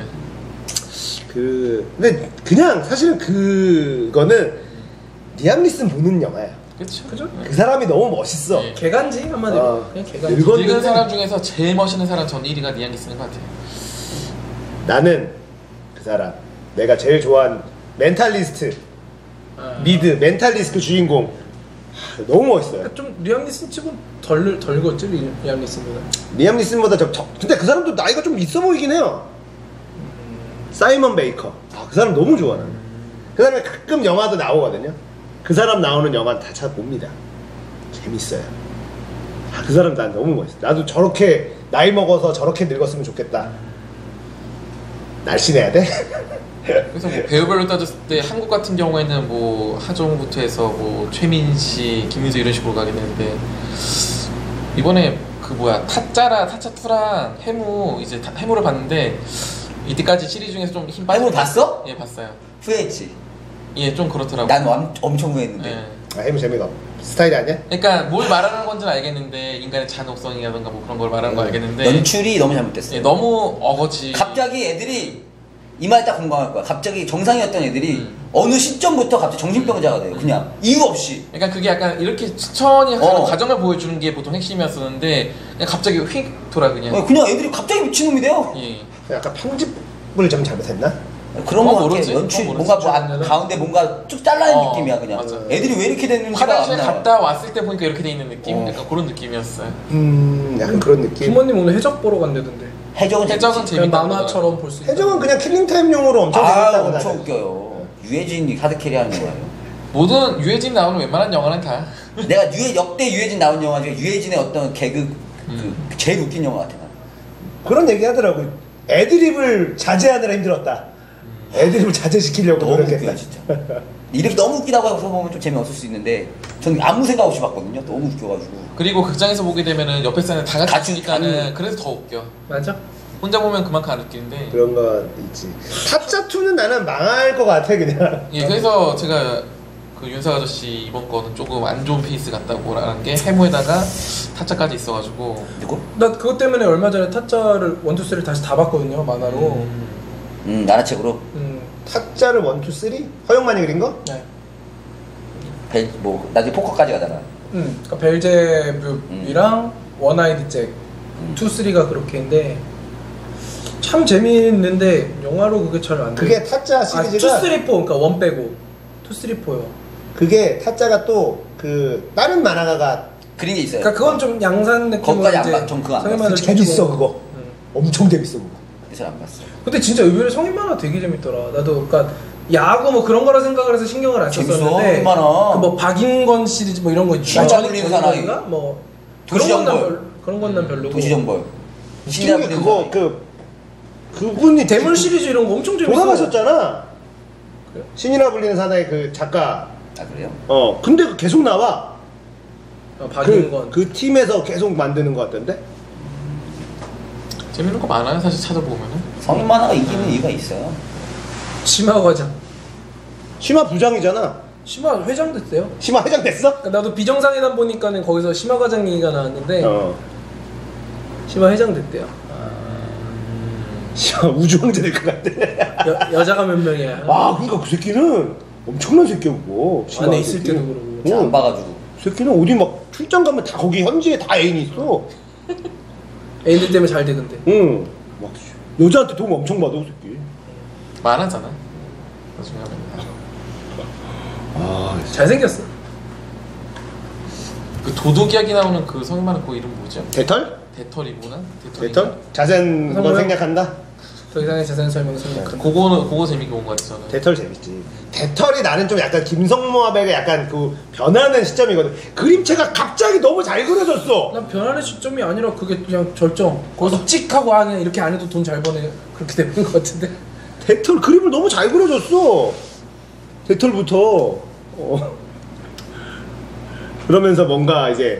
근데 그냥 사실은 그거는 리암 니슨 보는 영화야. 그렇죠. 그 사람이 너무 멋있어. 네. 개간지 한마디로 그냥 개간지. 늙은 사람 중에서 제일 멋있는 사람 전 1위가 리암 니슨인 것 같아요. 나는 그 사람 내가 제일 좋아하는 멘탈리스트 미드 멘탈리스트 주인공 너무 멋있어요. 좀 리암 니슨 치고 덜 걷죠 리암 니슨보다. 리암 니슨보다 근데 그 사람도 나이가 좀 있어 보이긴 해요. 사이먼 베이커. 그 사람 너무 좋아 나는. 그 사람이 가끔 영화도 나오거든요. 그 사람 나오는 영화는 다 찾아봅니다. 재밌어요. 그 사람 난 너무 멋있어. 나도 저렇게 나이 먹어서 저렇게 늙었으면 좋겠다. 날씬해야 돼? 그래서 뭐 배우별로 따졌을 때 한국 같은 경우에는 뭐 하정우부터 해서 뭐 최민식, 김민수 이런 식으로 가게 되는데 이번에 그 뭐야 타짜 2랑 해무 이제 해무를 봤는데 이때까지 시리즈 중에서 좀 힘 빠진. 해무 봤어? 예 봤어요. 후회했지. 예 좀 그렇더라고. 난 엄청 후회했는데. 예. 해무 재미가 스타일이 아니야? 그러니까 뭘 말하는 건지는 알겠는데 인간의 잔혹성이라든가 뭐 그런 걸 말하는 거 알겠는데 연출이 너무 잘못됐어. 예, 너무 어거지. 갑자기 애들이 이 말 딱 공감할 거야. 갑자기 정상이었던 애들이 어느 시점부터 갑자기 정신병자가 돼요. 그냥 이유 없이. 그러니까 그게 약간 이렇게 천천히 가는 과정을 보여주는 게 보통 핵심이었었는데 그냥 갑자기 휙 돌아 그냥. 그냥 애들이 갑자기 미친놈이 돼요. 예. 약간 편집을 좀 잘못했나? 그런 거 같아. 모르지. 연출 모르지. 뭔가 가운데 뭔가 쭉 잘라낸 느낌이야 그냥. 맞아. 애들이 왜 이렇게 됐는지가 화장실 안 나와. 갔다 왔을 때 보니까 이렇게 돼 있는 느낌? 약간 그런 느낌이었어요. 약간 그런 느낌. 부모님 오늘 해적 보러 간다던데. 해적은 해적은 재밌지. 그냥 재밌다. 만화처럼 볼 수 있다. 해적은 그냥 킬링타임용으로 엄청 재밌다고 엄청 나는. 웃겨요. 유해진이 하드캐리 하는 거예요. 모든 유해진 나오는 웬만한 영화는 다. 내가 역대 유해진 나온 영화 중에 유해진의 어떤 개그 그 제일 웃긴 영화 같아. 그런 얘기 하더라고. 애드립을 자제하느라 힘들었다. 애드립을 자제시키려고 너무 노력했다. 웃겨요 진짜. 이렇게 너무 웃기다고 해서 보면 좀 재미없을 수 있는데 저는 아무 생각 없이 봤거든요. 너무 웃겨가지고. 그리고 극장에서 보게 되면은 옆에 사람들 다 같이 같이 웃으니까는 그래서 더 웃겨. 맞아? 혼자 보면 그만큼 안 웃기는데. 그런 건 있지. 타짜2는 나는 망할 것 같아 그냥. 예, 그래서 제가 그 윤석 아저씨 이번 거는 조금 안 좋은 페이스 같다고 라는 게 해무에다가 타짜까지 있어가지고. 누구? 나 그것 때문에 얼마 전에 타짜를 1, 2, 3를 다시 다 봤거든요 만화로. 만화책으로. 타짜를 1, 2, 3? 허영만이 그린 거? 네. 뭐 나중에 포커까지 가잖아. 그러니까 벨제뵴이랑 원아이드 잭 2, 3가 그렇게 했는데 참 재미있는데 영화로 그게 잘 안 돼. 그게 타짜 시리즈가 2, 3, 4 그러니까 1 빼고 2, 3, 4요. 그게 타짜가 또 그 다른 만화가가 그린 게 있어요. 그러니까 그건 좀 양산 느낌으로 거기까지 안 봐. 전 그거 안 봤어. 재밌어 그거. 엄청 재밌어 그거. 잘 안 봤어. 근데 진짜 의외로 성인 만화 되게 재밌더라. 나도 그러니까 야구 뭐 그런 거라 생각을 해서 신경을 안 재밌어, 썼었는데 성인 만화. 그 뭐 박인권 시리즈 뭐 이런 거 신작 불리는 사나이. 뭐 도시정벌. 그런 건 난 별로고. 도시정벌. 웃긴 게 그거 그분이 대물 시리즈 이런 거 엄청 재밌어. 돌아가셨잖아. 그래요? 신이라 불리는 사나이 그 작가. 아 그래요? 근데 그 계속 나와. 박인권. 그 팀에서 계속 만드는 것 같던데. 재밌는 거 많아요 사실 찾아보면은. 성인 만화가 이기는 이유가 있어요. 심화 과장. 심화 부장이잖아. 심화 회장 됐어요. 심화 회장 됐어? 그러니까 나도 비정상회담 보니까는 거기서 심화 과장 얘기가 나왔는데 심화 회장 됐대요. 심화 우주왕자 될 것 같아. 여자가 몇 명이야. 그러니까 그 새끼는 엄청난 새끼고. 안에 있을 때도 그러고. 제가 안 봐가지고. 그 새끼는 어디 막 출장 가면 다 거기 현지에 다 애인이 있어. 애인들 때문에 잘 되던데. 응. 막 여자한테 도움 엄청 받아 그 새끼. 많았잖아. 나중에 하면. 잘생겼어. 그 도둑 이야기 나오는 그 성인 만화 그 이름 뭐죠? 대털? 대털이구나. 대털? 자센 건 성우요? 생략한다? 더 이상의 자세한 설명은 생략한다. 그거 재밌게 본 것 같아 저는. 대털 재밌지. 대털이 나는 좀 약간 김성모아백의 약간 그 변하는 시점이거든. 그림체가 갑자기 너무 잘 그려졌어. 난 변하는 시점이 아니라 그게 그냥 절정. 거기서 찍 하고 그냥 이렇게 안 해도 돈 잘 버네. 그렇게 되는 것 같은데. 대털 그림을 너무 잘 그려줬어. 대털부터. 그러면서 뭔가 이제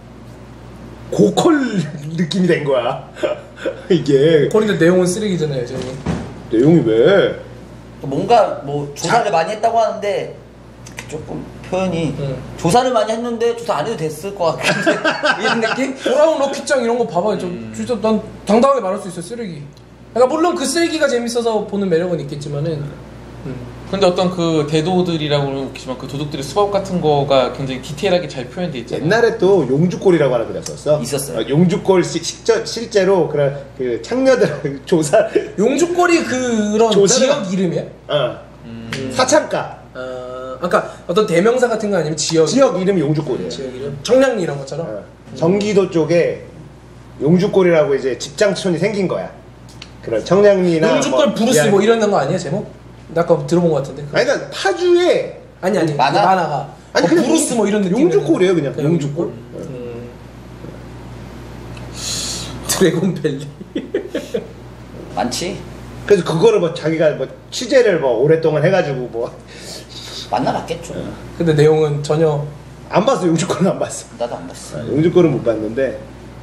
고퀄 느낌이 된 거야. 이게 그런데 내용은 쓰레기잖아요, 저는. 내용이 왜? 뭔가 뭐 조사를 많이 했다고 하는데 조금 표현이 조사를 많이 했는데 조사 안 해도 됐을 것 같은데 이런 느낌? 돌아온 럭키짱 이런 거 봐봐요. 진짜 난 당당하게 말할 수 있어, 쓰레기. 그러니까 물론 그 쓰레기가 재밌어서 보는 매력은 있겠지만은. 근데 어떤 그 대도들이라고 웃기지만 그 도둑들의 수법 같은 거가 굉장히 디테일하게 잘 표현돼 있잖아요. 옛날에 또 용주골이라고 하나 그랬었어. 있었어요. 용주골 실제로 그런 그 창녀들 조사. 용주골이 그런 지역 이름이야? 사창가. 그러니까 어떤 대명사 같은 거 아니면 지역 이름이 용주골이에요. 지역 이름? 청량리 이런 것처럼? 경기도 쪽에 용주골이라고 이제 집장촌이 생긴 거야. 그런 청량리나 용주골 브루스 뭐 이런 거 아니야 제목? 나 아까 들어본 것 같은데. 아니 그러니까 파주에 아니 만화가 아니 그냥 브루스 뭐 이런 느낌. 용주골이에요 그냥. 용주골. 드래곤밸리. 많지. 그래서 그거를 뭐 자기가 뭐 취재를 뭐 오랫동안 해가지고 뭐 만나봤겠죠. 근데 내용은 전혀 안 봤어. 용주골은 안 봤어. 나도 안 봤어. 용주골은 못 봤는데.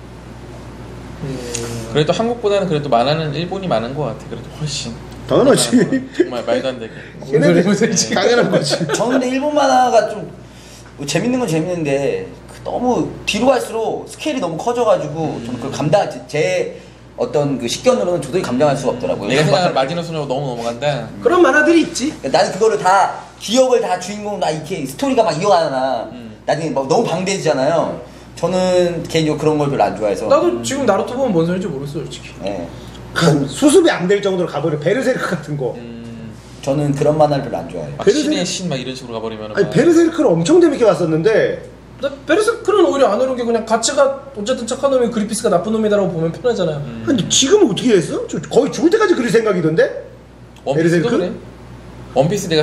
그래도 한국보다는 그래도 만화는 일본이 많은 것 같아. 그래도 훨씬. 당연하지. 정말 말도 안 되게. 당연한 거지. 저는 근데 일본 만화가 좀뭐 재밌는 건 재밌는데 너무 뒤로 갈수록 스케일이 너무 커져가지고 저는 그걸 제 어떤 그 식견으로는 도저히 감당할 수가 없더라고요. 내가 생각하는 마지노 소녀가 너무 넘어간다. 그런 만화들이 있지. 나는 그거를 다 기억을 다 주인공 나 이렇게 스토리가 막 이어가나 나중에 막 너무 방대해지잖아요. 저는 개인적으로 그런 걸 별로 안 좋아해서. 나도 지금 나루토 보면 뭔 소리인지 모르겠어 솔직히. 네. 수습이 안 될 정도로 가버려. 베르세르크 같은 거. 저는 그런 만화를 별로 안 좋아해요. 막 신의 신 막 이런 식으로 가버리면. 아니 베르세르크를 엄청 재밌게 봤었는데. 나 베르세르크는 오히려 안 어려운 게 그냥 가치가 어쨌든 착한 놈이 그리피스가 나쁜 놈이다라고 보면 편하잖아요. 아니 지금은 어떻게 했어? 저 거의 죽을 때까지 그릴 생각이던데? 원피스도 그래? 원피스 내가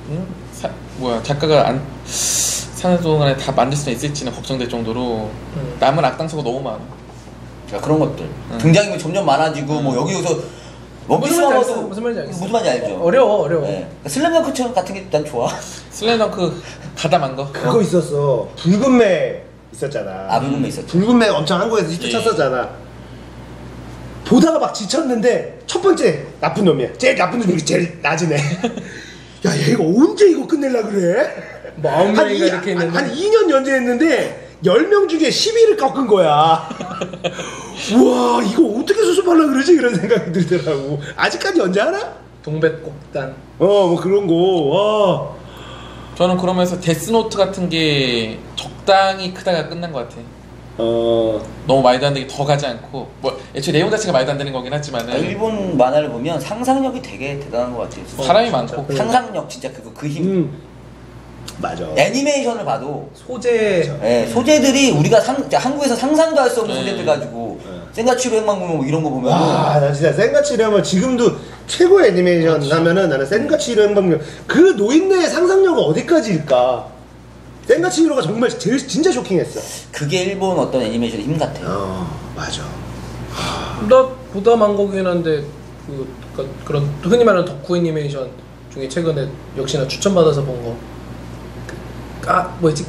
작가가 안 사는 동안에 다 만들 수 있을지는 걱정될 정도로 남은 악당수가 너무 많아. 그러니까 그런 것들 등장인물 점점 많아지고 뭐 여기서 무슨 말인지 알겠어. 무슨 말인지 알죠? 어려워. 네. 슬램덩크 같은 게 일단 좋아. 슬램덩크 가담한 거. 그거 있었어. 붉은 매 있었잖아. 아 붉은 매 있었죠. 붉은 매 엄청 한국에서 히트 쳤었잖아. 보다가 막 지쳤는데 첫 번째 나쁜 놈이야. 제일 나쁜 놈이 제일 낮은 애. 야 얘가 언제 이거 끝낼라 그래? 뭐 9명인가 이렇게 했는데 한 2년 연재했는데 10명 중에 10위를 꺾은 거야. 우와 이거 어떻게 수습하려고 그러지? 이런 생각이 들더라고. 아직까지 연재하나? 동백곡단 뭐 그런 거. 와. 저는 그러면서 데스노트 같은 게 적당히 크다가 끝난 것 같아. 너무 말도 안 되게 더 가지 않고 뭐 애초에 내용 자체가 말도 안 되는 거긴 하지만은 일본 만화를 보면 상상력이 되게 대단한 것 같아요. 사람이 많고 상상력 진짜 그 힘. 맞아. 애니메이션을 봐도 소재 네, 소재들이 우리가 한국에서 상상도 할 수 없는 소재들 가지고 센가치로 행방불명 뭐 이런 거 보면 나 진짜 센가치로 하면 지금도 최고의 애니메이션 하면은 나는 센가치로 행방불명 그 노인네의 상상력은 어디까지일까? 센가치로가 정말 제일 진짜 쇼킹했어. 그게 일본 어떤 애니메이션의 힘 같아요. 맞아. 나 보다 만 거긴 한데 그런 흔히 말하는 덕후 애니메이션 중에 최근에 역시나 추천받아서 본 거. 뭐였지?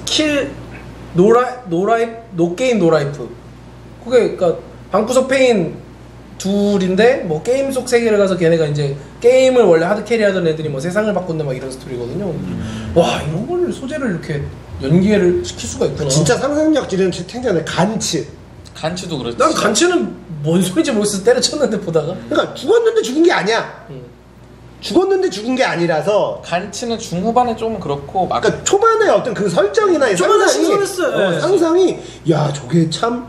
노게임 노라이프. 그게 그러니까 방구석 페인 둘인데 뭐 게임 속 세계를 가서 걔네가 이제 게임을 원래 하드캐리 하던 애들이 뭐 세상을 바꾼다 막 이런 스토리거든요. 와 이런 걸 소재를 이렇게 연기를 시킬 수가 있구나. 진짜 상상력 지르는 탱자네. 간츠도 그렇지. 난 간츠는 뭔 소리인지 모르겠어. 때려쳤는데 보다가. 그러니까 죽었는데 죽은 게 아니야. 죽었는데 죽은 게 아니라서. 간츠는 중후반에 조금 그렇고 그러니까 초반에 어떤 그 설정이나 초반에 신선했어요. 상상이 야 저게 참.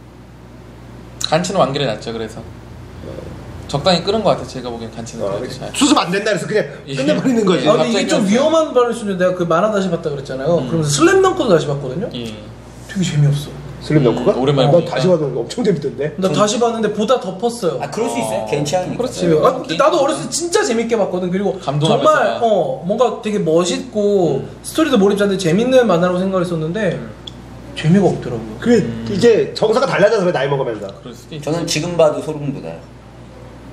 간츠는 완결이 났죠. 그래서 적당히 끄는 것 같아. 제가 보기엔 간츠는 수습 안 된다 그래서 그냥 끝내버리는 거지. 근데 이게 좀 위험한 발언일 수 있는데 내가 그 만화 다시 봤다 그랬잖아요. 그러면서 슬램덩크도 다시 봤거든요. 되게 재미없어. 슬램덩크가? 오랜만에 나 다시 봤는데 엄청 재밌던데. 나 다시 봤는데 보다 덮었어요. 그럴 수 있어요. 개인 취향이니까. 그렇지. 근데 나도 어렸을 때 진짜 재밌게 봤거든. 그리고 감동하면서 정말 뭔가 되게 멋있고 스토리도 몰입자인데 재밌는 만화라고 생각했었는데 재미가 없더라고요. 그래 이제 정서가 달라져서 그래 나이 먹으면서. 저는 지금 봐도 소름 돋아요.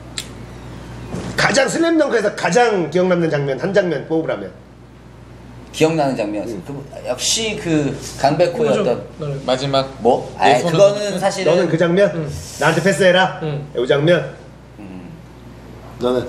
가장 슬램덩크에서 가장 기억 남는 장면 한 장면 뽑으라면 기억나는 장면이었어요. 역시 그 강백호의 어떤 마지막 뭐? 내 아 손을 그거는 붙이는- 사실은 너는 그 장면 나한테 패스해라. 이 장면. 너는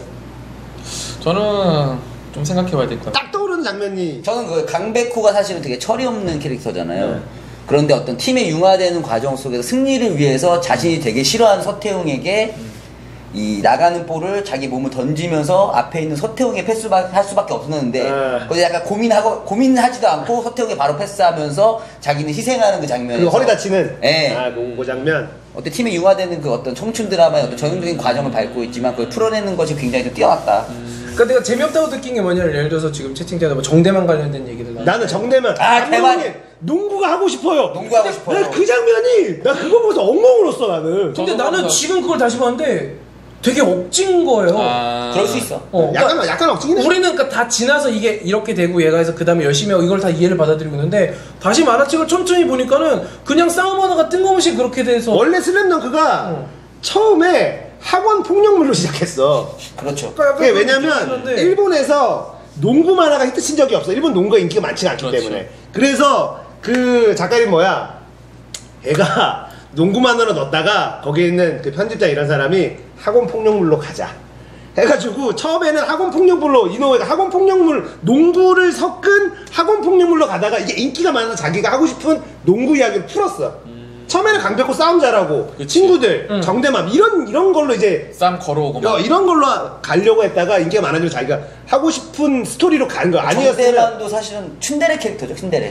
저는 좀 생각해봐야 될 것 같아요. 딱 떠오르는 장면이 저는 그 강백호가 사실은 되게 철이 없는 캐릭터잖아요. 그런데 어떤 팀에 융화되는 과정 속에서 승리를 위해서 자신이 되게 싫어하는 서태웅에게 이 나가는 볼을 자기 몸을 던지면서 앞에 있는 서태웅에 패스할 수밖에 없었는데 거기서 약간 고민하지도 않고 서태웅에 바로 패스하면서 자기는 희생하는 그 장면에서 그 허리 다치는 예. 그 장면. 어떤 팀에 융화되는 그 어떤 청춘 드라마의 어떤 전형적인 과정을 밟고 있지만 그걸 풀어내는 것이 굉장히 좀 뛰어났다. 그러니까 내가 재미없다고 느낀 게 뭐냐면 예를 들어서 지금 채팅창에 뭐 정대만 관련된 얘기들 나는 정대만 대만 농구가 하고 싶어요. 농구하고 싶어요. 나 그 장면이 나 그거 보면서 엉엉 울었어 나는. 근데 저도 나는 뭔가- 지금 그걸 다시 봤는데 되게 억진 거예요. 그럴 수 있어. 약간 억지긴 해. 우리는 그러니까 다 지나서 이게 이렇게 되고 얘가 해서 그 다음에 열심히 하고 이걸 다 이해를 받아들이고 있는데 다시 만화책을 천천히 보니까는 그냥 싸움하다가 뜬금없이 그렇게 돼서 원래 슬램덩크가 처음에 학원 폭력물로 시작했어. 그렇죠. 그러니까 그게 약간 왜냐면 그렇긴 한데 일본에서 농구 만화가 히트친 적이 없어. 일본 농구가 인기가 많지가 않기 그렇죠. 때문에. 그래서 그 작가 이름 뭐야? 얘가 농구 만화로 넣었다가 거기에 있는 그 편집자 이런 사람이 학원 폭력물로 가자 해가지고 처음에는 학원 폭력물로 이노우에가 학원 폭력물 농구를 섞은 학원 폭력물로 가다가 이게 인기가 많아서 자기가 하고 싶은 농구 이야기를 풀었어. 처음에는 강백호 싸움 잘하고 그치. 친구들 정대맘 이런 걸로 이제 싸움 걸어오고 막 이런 걸로 가려고 했다가 인기가 많아지고 자기가 하고 싶은 스토리로 가는 거 아니었으면 정대만도 사실은 츤데레 캐릭터죠. 츤데레.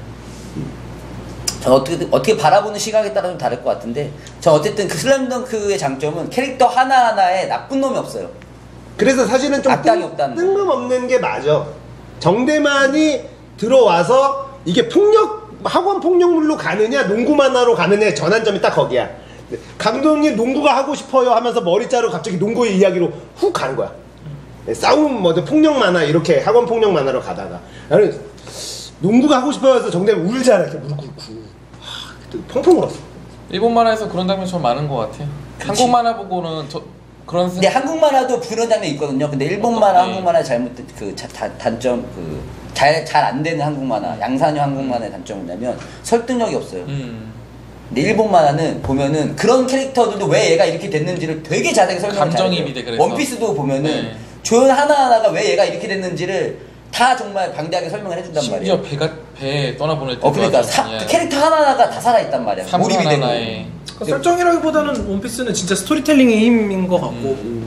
전 어떻게 바라보는 시각에 따라 좀 다를 것 같은데 전 어쨌든 그 슬램덩크의 장점은 캐릭터 하나하나에 나쁜 놈이 없어요. 그래서 사실은 좀 악당이 없다는 거. 뜬금없는 게 맞아. 정대만이 들어와서 이게 학원 폭력물로 가느냐 농구 만화로 가느냐의 전환점이 딱 거기야. 감독님 농구가 하고 싶어요 하면서 머리 자르고 갑자기 농구의 이야기로 훅 가는 거야. 싸움 폭력 만화 이렇게 학원 폭력 만화로 가다가 나는 농구가 하고 싶어요 해서 정대만 울잖아. 이렇게 무릎 꿇고 펑펑 울었어. 일본 만화에서 그런 장면 좀 많은 것 같아요. 한국 만화 보고는 그런 근데 한국 만화도 그런 장면이 있거든요. 근데 일본 만화, 네. 한국 만화의 잘못된 그 단점 잘 안 되는 한국 만화, 양산형 한국 만화의 단점은 뭐냐면 설득력이 없어요. 근데 일본 만화는 보면은 그런 캐릭터들도 왜 얘가 이렇게 됐는지를 되게 자세하게 설명을 감정이입이 잘해요. 돼, 그래서. 원피스도 보면은 네. 조연 하나하나가 왜 얘가 이렇게 됐는지를 다 정말 방대하게 설명을 해준단 심지어 말이에요. 배 떠나보낼 때 그러니까 그 캐릭터 하나하나가 다 살아있단 말이야. 몰입이 되고. 하나에 그러니까 설정이라기보다는 원피스는 진짜 스토리텔링의 힘인 것 같고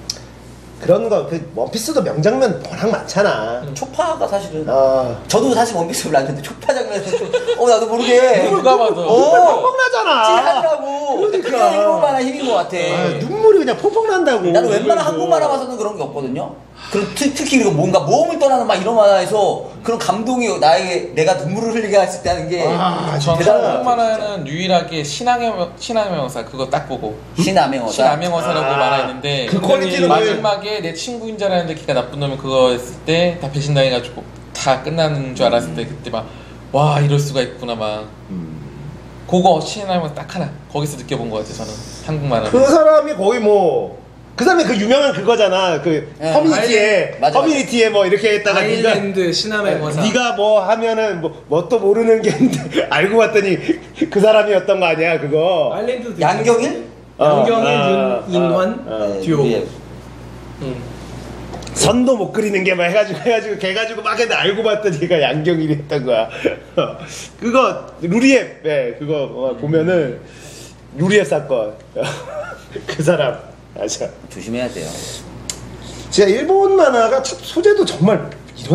그런 거 원피스도 명장면 워낙 많잖아. 초파가 사실은 아 저도 사실 원피스 별로 안 봤는데 초파 장면에서 좀 나도 모르게 누가 봐도 펑펑 나잖아. 찌하더라고. 그러니까. 그게 일본 만화 힘인 것 같아. 눈물이 그냥 펑펑 난다고. 나는 웬만한 한국 만화 봐서는 그런 게 없거든요. 그리고 특히 그리고 뭔가 모험을 떠나는 막 이런 만화에서 그런 감동이 내가 눈물을 흘리게 했을 때 하는 게 전 대단하다. 한국 만화는 유일하게 신암행어사 그거 딱 보고 신암행어사. 신암행어사라고 만화 있는데 그 퀄리티는 마지막에 내 친구인 줄 알았는데 걔가 나쁜 놈이 그거 했을 때 다 배신당해가지고 다 끝나는 줄 알았을 때 그때 막 와 이럴 수가 있구나 막 그거 신암행어사 딱 하나 거기서 느껴본 것 같아요 저는 한국 만화 그 사람이 거의 그 사람이 그 유명한 그거잖아. 그 예, 커뮤니티에 맞아. 커뮤니티에 뭐 이렇게 했다가 아일랜드 신함의 거사 네가 뭐 하면은 뭐 또 모르는 게 있는데 알고 봤더니 그 사람이었던 거 아니야 그거. 아일랜드 양경일? 양경일 윤인환 듀오 예. 선도 못 그리는 게 막 해가지고 걔가지고 막 했는데 알고 봤더니 걔가 양경일이 했던 거야. 그거 루리앱 그거 보면은 루리앱 사건 그 사람 맞아. 조심해야 돼요. 진짜 일본 만화가 소재도 정말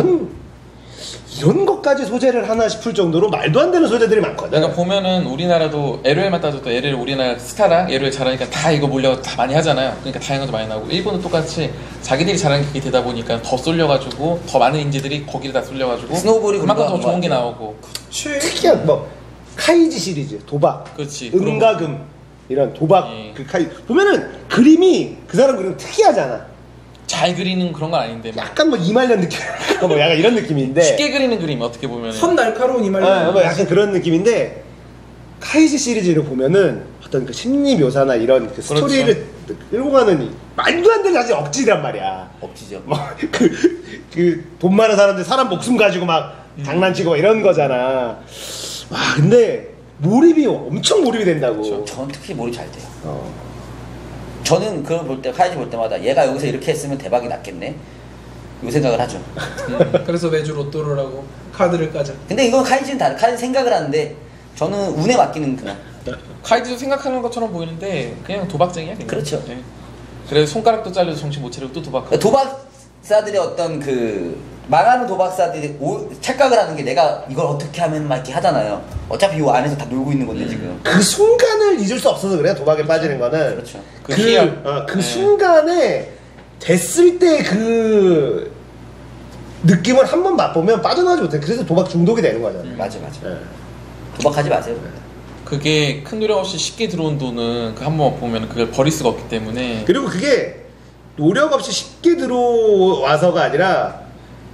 이런 것까지 소재를 하나 싶을 정도로 말도 안 되는 소재들이 많거든. 그러니까 보면은 우리나라도 LOL만 따져도 LOL 우리나라 스타랑 LOL 잘하니까 다 이거 몰려 다 많이 하잖아요. 그러니까 다양한 것도 많이 나오고 일본은 똑같이 자기들이 잘하는 게 되다 보니까 더 쏠려가지고 더 많은 인재들이 거기를 다 쏠려가지고 스노우볼이 그만큼 더 그런 거 좋은 게 같아요. 나오고 특이한 카이지 시리즈 도박, 그렇지 은가금 이런 도박 예. 보면은 그림이 그 사람 그림 특이하잖아. 잘 그리는 그런 건 아닌데 막 약간 이말년 느낌, 뭐 약간 이런 느낌인데. 쉽게 그리는 그림 어떻게 보면 선 날카로운 이말 뭐 약간 그런 느낌인데 카이지 시리즈를 보면은 어떤 그 심리 묘사나 이런 그 그렇죠. 스토리를 끌고 가는 말도 안 되는 사실 억지란 말이야. 억지죠. 그 돈 많은 사람들 사람 목숨 가지고 막 장난치고 이런 거잖아. 와 근데 몰입이 엄청 몰입이 된다고. 저는 특히 몰입 잘 돼요. 저는 그걸 볼 때 카이지 볼 때마다 얘가 여기서 이렇게 했으면 대박이 났겠네. 이 생각을 하죠. 그래서 매주 로또를 하고 카드를 까자. 근데 이건 카이지는 다른. 카이지 생각을 하는데 저는 운에 맡기는 그냥. 카이드도 생각하는 것처럼 보이는데 그냥 도박쟁이야. 그냥. 그렇죠. 네. 그래서 손가락도 잘려서 정신 못 차리고 또 도박하고. 도박사들의 어떤 그 망하는 도박사들이 착각을 하는 게 내가 이걸 어떻게 하면 막 이렇게 하잖아요. 어차피 이 안에서 다 놀고 있는 건데 지금. 그 순간을 잊을 수 없어서 그래요. 도박에 빠지는 거는. 그렇죠. 그 네. 순간에 됐을 때 그 느낌을 한 번 맛보면 빠져나가지 못해. 그래서 도박 중독이 되는 거잖아요. 맞아. 네. 도박하지 마세요. 그게 큰 노력 없이 쉽게 들어온 돈은 그 한 번 보면 그걸 버릴 수가 없기 때문에. 그리고 그게 노력 없이 쉽게 들어와서가 아니라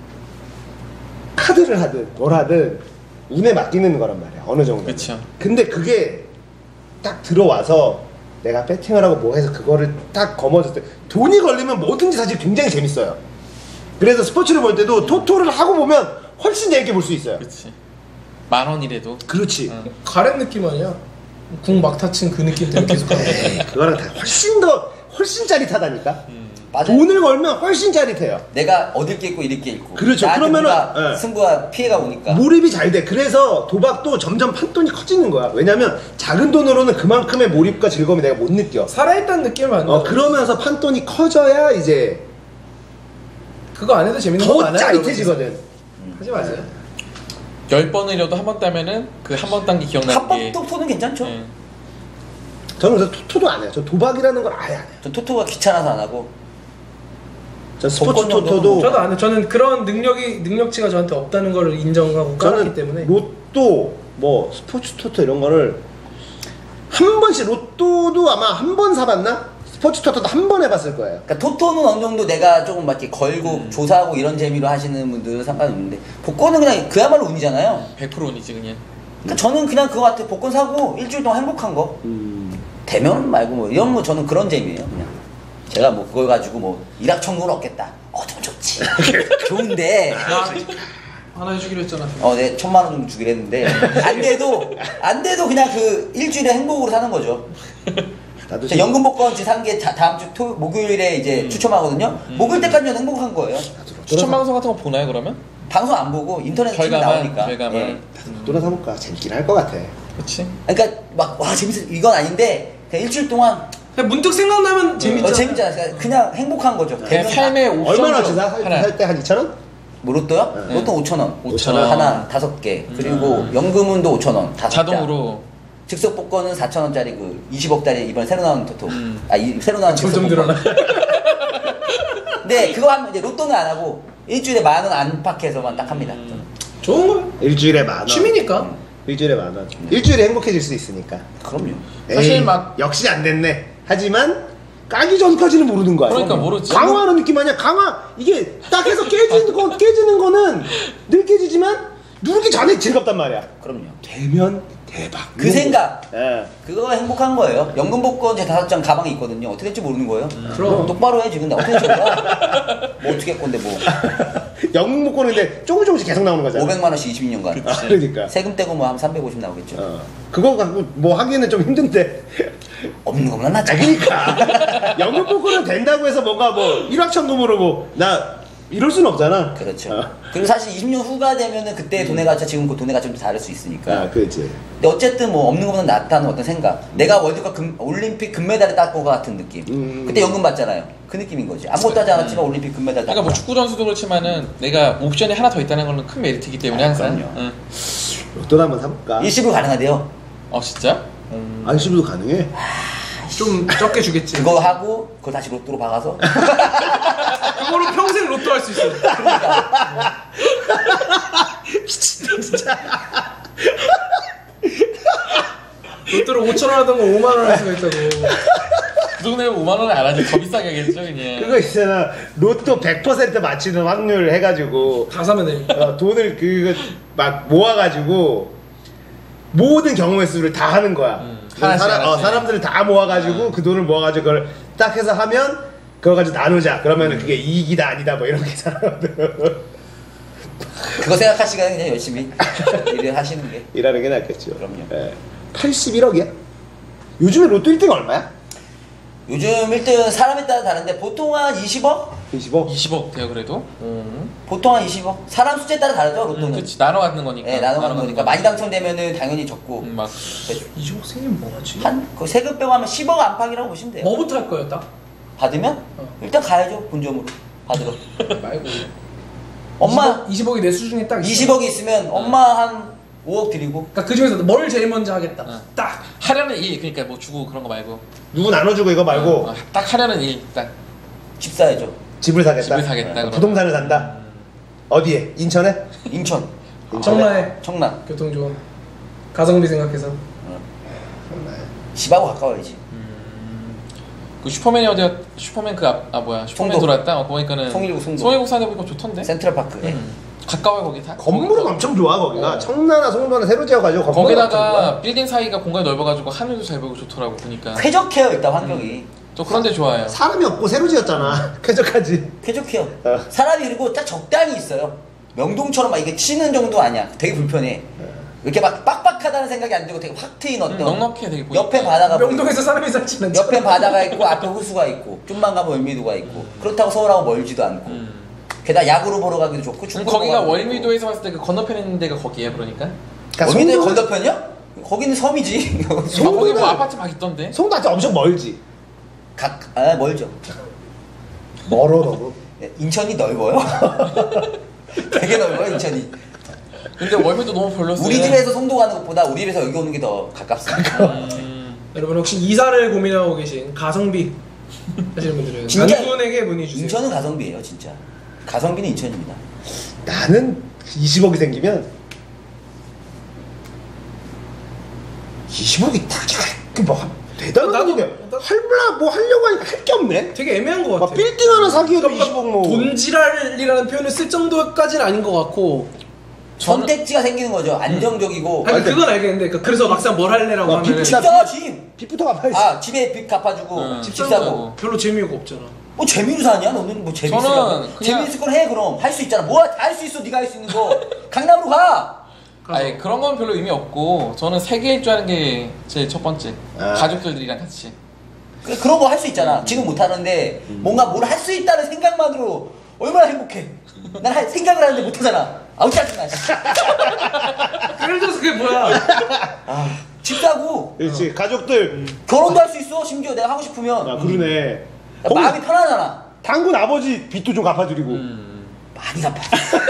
카드를 하든 뭘 하든 운에 맡기는 거란 말이야. 어느 정도. 그렇죠. 근데 그게 딱 들어와서 내가 배팅을 하고 뭐 해서 그거를 딱 거머쥐을 때 돈이 걸리면 뭐든지 사실 굉장히 재밌어요. 그래서 스포츠를 볼 때도 토토를 하고 보면 훨씬 재밌게 볼 수 있어요. 그렇지. 10,000원이라도. 그렇지. 가렛 느낌 아니야? 궁 막 타친 그 느낌 때문에 계속 하는 거야. 그거랑 다 훨씬 짜릿하다니까. 맞아. 돈을 걸면 훨씬 짜릿해요. 내가 얻을 게 있고 잃을 게 있고. 그렇죠. 나한테 그러면은, 뭔가 예. 승부와 피해가 오니까. 몰입이 잘 돼. 그래서 도박도 점점 판돈이 커지는 거야. 왜냐면 작은 돈으로는 그만큼의 몰입과 즐거움이 내가 못 느껴. 살아있다는 느낌을 받는 그러면서 판돈이 커져야 이제 그거 안 해도 재밌는 거 더 많아요. 짜릿해지거든. 하지 마세요. 10번이라도 한 번 따면은 그 한 번 딴 게 기억나는 한 게. 번 토토는 괜찮죠. 예. 저는 그래서 토토도 안 해요. 저 도박이라는 걸 아예 안 해요. 전 토토가 귀찮아서 안 하고. 저 스포츠 복권 정도는 토토도 저도 안 해. 저는 그런 능력치가 저한테 없다는 걸 인정하고 깔았기 저는 때문에. 로또 뭐 스포츠 토토 이런 거를 한 번씩 로또도 아마 한 번 사봤나? 스포츠 토토도 한 번 해봤을 거예요. 그러니까 토토는 어느 정도 내가 조금 막 이렇게 걸고 조사하고 이런 재미로 하시는 분들은 상관없는데 복권은 그냥 그야말로 운이잖아요. 100% 운이지 그냥. 그러니까 저는 그냥 그거 같아요. 복권 사고 일주일 동안 행복한 거. 대면 말고 뭐 이런 거 저는 그런 재미예요. 그냥 제가 뭐 그걸 가지고 뭐 일확천금을 얻겠다. 좀 좋지. 좋은데. 하나 해주기로 했잖아. 네 1,000만 원 정도 주기로 했는데 안 돼도 그냥 그 일주일의 행복으로 사는 거죠. 나도 저 연금 복권지 산 게 다음 주 목요일에 이제 추첨하거든요. 목요일 때까지는 행복한 거예요. 추천 방송 같은 거 보나요 그러면? 방송 안 보고 인터넷 TV 나오니까. 결과만. 로또나 사볼까? 재밌긴 할 것 같아. 그렇지. 그러니까 막 와 재밌어 이건 아닌데 그냥 일주일 동안 그냥 문득 생각나면 재밌죠. 재밌잖아. 그냥 행복한 거죠. 그냥 대면 삶의 옵션으로 얼마나치 하나. 살 때 한 2,000원? 뭐 로또요? 네. 로또 5,000원. 5,000원. 하나 5개. 그리고 연금운도 5,000원. 5장. 자동으로. 즉석 복권은 4,000원짜리 그 20억짜리 이번에 새로 나온 토토. 새로 나온 즉석 점점 복권. 늘어나. 네, 그거 하면 이제 로또는 안 하고 일주일에 10,000원 안팎에서만 딱 합니다. 좋은 거예요. 일주일에 10,000원. 취미니까. 일주일에 10,000원. 일주일에 행복해질 수 있으니까. 그럼요. 사실 에이, 막- 역시 안 됐네. 하지만 까기 전까지는 모르는 거야. 그러니까 모르지. 강화하는 느낌 아니야. 강화 이게 딱 해서 깨지는 거는 늘 깨지지만 누르기 전에 즐겁단 말이야. 그럼요. 되면 대박. 그 생각. 예. 그거 행복한 거예요. 연금 복권 제 5장 가방에 있거든요. 어떻게 될지 모르는 거예요. 그럼. 똑바로 해야지. 근데 어떻게 될지 몰라. 뭐 어떻게 할 건데 뭐. 영국 복권인데 조금씩 계속 나오는 거잖아. 500만 원씩 22년간. 그러니까. 세금 떼고 뭐 한 350 나오겠죠. 그거 갖고 뭐 하기에는 좀 힘든데. 없는 것보다 낫죠. 그러니까 영국 복권은 된다고 해서 뭔가 뭐 일확천금으로 뭐 나 이럴 수는 없잖아. 그렇죠. 그리고 사실 20년 후가 되면은 그때 돈의 가치가 지금 그 돈의 가치가 좀 다를 수 있으니까. 아, 그렇지. 근데 어쨌든 뭐 없는 것보다 낫다는 어떤 생각. 내가 월드컵 올림픽 금메달을 땄고 같은 느낌. 그때 연금 받잖아요. 그 느낌인 거지. 아무것도 하지 않았지만 올림픽 금메달 땄고. 그러니까 뭐 축구 선수도 그렇지만은 내가 옵션이 하나 더 있다는 거는 큰 메리트이기 때문에 항상. 그럼요. 응. 로또를 한번 사볼까? 일시불 가능하대요. 진짜? 안심도 가능해? 좀 적게 주겠지. 그거 하고 그거 다시 로또로 박아서 그거로 평생 로또 할 수 있어. 미친다 진짜. 로또로 5,000원 하던 거 5만 원 할 수가 있다고. 그 정도면 5만 원을 안 하지. 더 비싸게 하겠죠 그냥. 그거 있잖아. 로또 100% 맞히는 확률 해가지고 다 사면 되니까. 돈을 막 모아가지고 모든 경우의 수를 다 하는 거야. 하나씩, 하나씩. 사람들을 다 모아가지고 그 돈을 모아가지고 그걸 딱 해서 하면 그걸 가지고 나누자. 그러면은 그게 이익이다 아니다 뭐 이런 게 있잖아. 그거 생각할 시간에 그냥 열심히 일을 하시는 게. 일하는 게 낫겠죠. 그럼요. 예. 81억이야? 요즘에 로또 1등 얼마야? 요즘 1등 사람에 따라 다른데 보통 한 20억? 20억? 20억 돼요 그래도. 보통 한 20억? 사람 숫자에 따라 다르죠 로또는. 그렇지 나눠 갖는 거니까. 네, 나눠 갖는 거니까 많이 당첨되면은 당연히 적고 막 2억 생기면 뭐하지? 그 세금 빼고 하면 10억 안팎이라고 보시면 돼요. 뭐부터 할 거예요 딱? 받으면 일단 가야죠 본점으로 받으러. 말고 엄마 20억이 내 수중에 딱 있어. 20억이 있으면 엄마 한 5억 드리고. 그러니까 그 중에서 뭘 제일 먼저 하겠다. 딱. 하려는 일 그러니까 뭐 주고 그런 거 말고. 누구 나눠주고 이거 말고 딱 하려는 일 딱. 집 사야죠. 집을 사겠다. 집을 사겠다, 그러면. 부동산을 산다. 어디에? 인천에? 인천. 청라에 청라. 교통 좋은 가성비 생각해서. 집하고 가까워야지. 그 슈퍼맨이 어디야? 슈퍼맨 뭐야? 슈퍼맨 송도. 돌아왔다. 보니까는 송일구 송도. 송일구 사는 데 보니까 좋던데. 센트럴파크. 예. 가까워요 거기 다. 건물은 엄청 좋아 거기가. 어. 청라나 송도나 새로 지어가지고 건물은 엄청 좋아. 거기다가 빌딩 사이가 공간이 넓어가지고 하늘도 잘 보고 좋더라고 보니까. 쾌적해요 일단 환경이. 저 그런 데 좋아해요. 사람이 없고 새로 지었잖아. 쾌적하지. 쾌적해요. 어. 사람이 그리고 딱 적당히 있어요. 명동처럼 막 이게 치는 정도 아니야. 되게 불편해. 이렇게 막 빡빡하다는 생각이 안 들고 되게 확 트인 어떤 넉넉해 되게 보니까. 옆에 바다가 명동에서 사람이 살지 않잖아. 옆에 바다가 있고 앞에 호수가 있고 좀만 가면 월미도가 있고 그렇다고 서울하고 멀지도 않고 게다가 야구로 보러 가기도 좋고 그럼 축구 거기가 보러 가기도 월미도에서 봤을 때 그 건너편에 있는 데가 거기에 그러니까? 그러니까 월미도의 송도는- 건너편이요? 거기는 섬이지. 거기 뭐 아파트 막 있던데. 송도한테 엄청 멀지. 멀죠. 멀어 너무. 네, 인천이 넓어요. 되게 넓어요 인천이. 근데 월미도 너무 별로였어요. 우리 집에서 송도 가는 것보다 우리 집에서 여기 오는 게 더 가깝습니다. 여러분 혹시 이사를 고민하고 계신 가성비 하시는 분들은 진짜 안군에게 문의 주세요. 인천은 가성비예요 진짜. 가성비는 인천입니다. 나는 20억이 생기면 20억이 딱뭐 대단한 나도- 건데 뭐 하려고 하니까 할 게 없네. 되게 애매한 것 같아. 막 빌딩 하나 사기에도 그러니까 20억 뭐. 돈지랄이라는 표현을 쓸 정도까지는 아닌 것 같고. 선택지가 생기는 거죠. 안정적이고. 아니 그건 알겠는데 그래서 막상 뭘 할래라고 와, 하면은 집 집사 집. 빚부터 갚아야지. 아 집에 빚 갚아주고 응. 집 사고 사고. 별로 재미가 없잖아. 뭐 재미로 사냐? 너는 뭐 재밌으라고. 저는 그냥- 재밌을 걸 해 그럼. 할 수 있잖아. 뭐야 다 할 수 있어. 네가 할 수 있는 거. 강남으로 가. 아니 그런 건 별로 의미 없고 저는 세계 일주하는 게 제일 첫 번째. 아. 가족들이랑 같이. 그런 거 할 수 있잖아. 지금 못 하는데 뭔가 뭘 할 수 있다는 생각만으로 얼마나 행복해. 난 생각을 하는데 못 하잖아. 아우 짜증나. 씨. 예를 들어서 그게 뭐야? 집 사고 그렇지. 가족들. 결혼도 할 수 있어. 심지어 내가 하고 싶으면. 아 그러네. 마음이 편하잖아. 당군 아버지 빚도 좀 갚아드리고. 많이 갚아.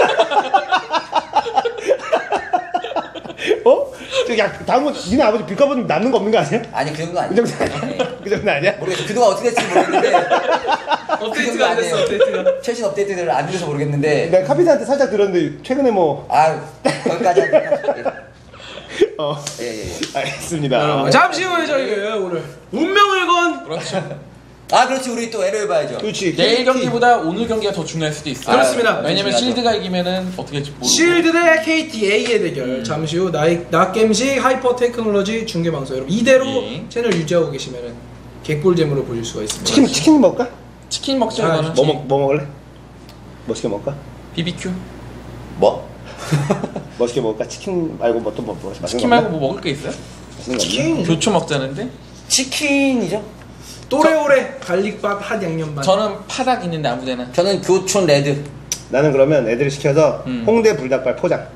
어? 야 당군 니네 아버지 빚 갚아주면 남는 거 없는 거 아니야? 아니 그 정도 그 아니야. 정도 아니야? 그 정도 아니야? 모르겠어. 그동안 어떻게 됐을지 모르겠는데 업데이트가 안 됐어. 업데이트가. 최신 업데이트를 안 들어서 모르겠는데 내가 카피한테 살짝 들었는데 최근에 뭐 거기까지 하니까 예. 알겠습니다. 잠시 후에 저희가 오늘 운명을 건 그렇죠. 그렇지 우리 또 애를 봐야죠. 그렇지. 내일 경기보다 오늘 경기가 더 중요할 수도 있어요. 그렇습니다. 왜냐면 중요하죠. 실드가 이기면은 어떻게 될지 모르고. 실드 대 KTA의 대결. 잠시 후 낙겜식 하이퍼 테크놀로지 중계 방송 여러분 이대로 예. 채널 유지하고 계시면은 개꿀잼으로 보실 수가 있습니다. 치킨 먹을까? 치킨 먹죠 아, 이거는. 뭐 먹을래? 뭐 시켜 먹을까? BBQ. 뭐? 뭐 시켜 먹을까? 치킨 말고 뭐 또 뭐 맛있는 치킨 거 말고 없나? 뭐 먹을 게 있어요? 맛있는 거 없나? 치킨 교초 먹자는데. 치킨이죠. 또래오래 갈릭밥 핫 양념밥. 저는 파닭 있는데 아무데나. 저는 교촌 레드. 나는 그러면 애들이 시켜서 홍대 불닭발 포장.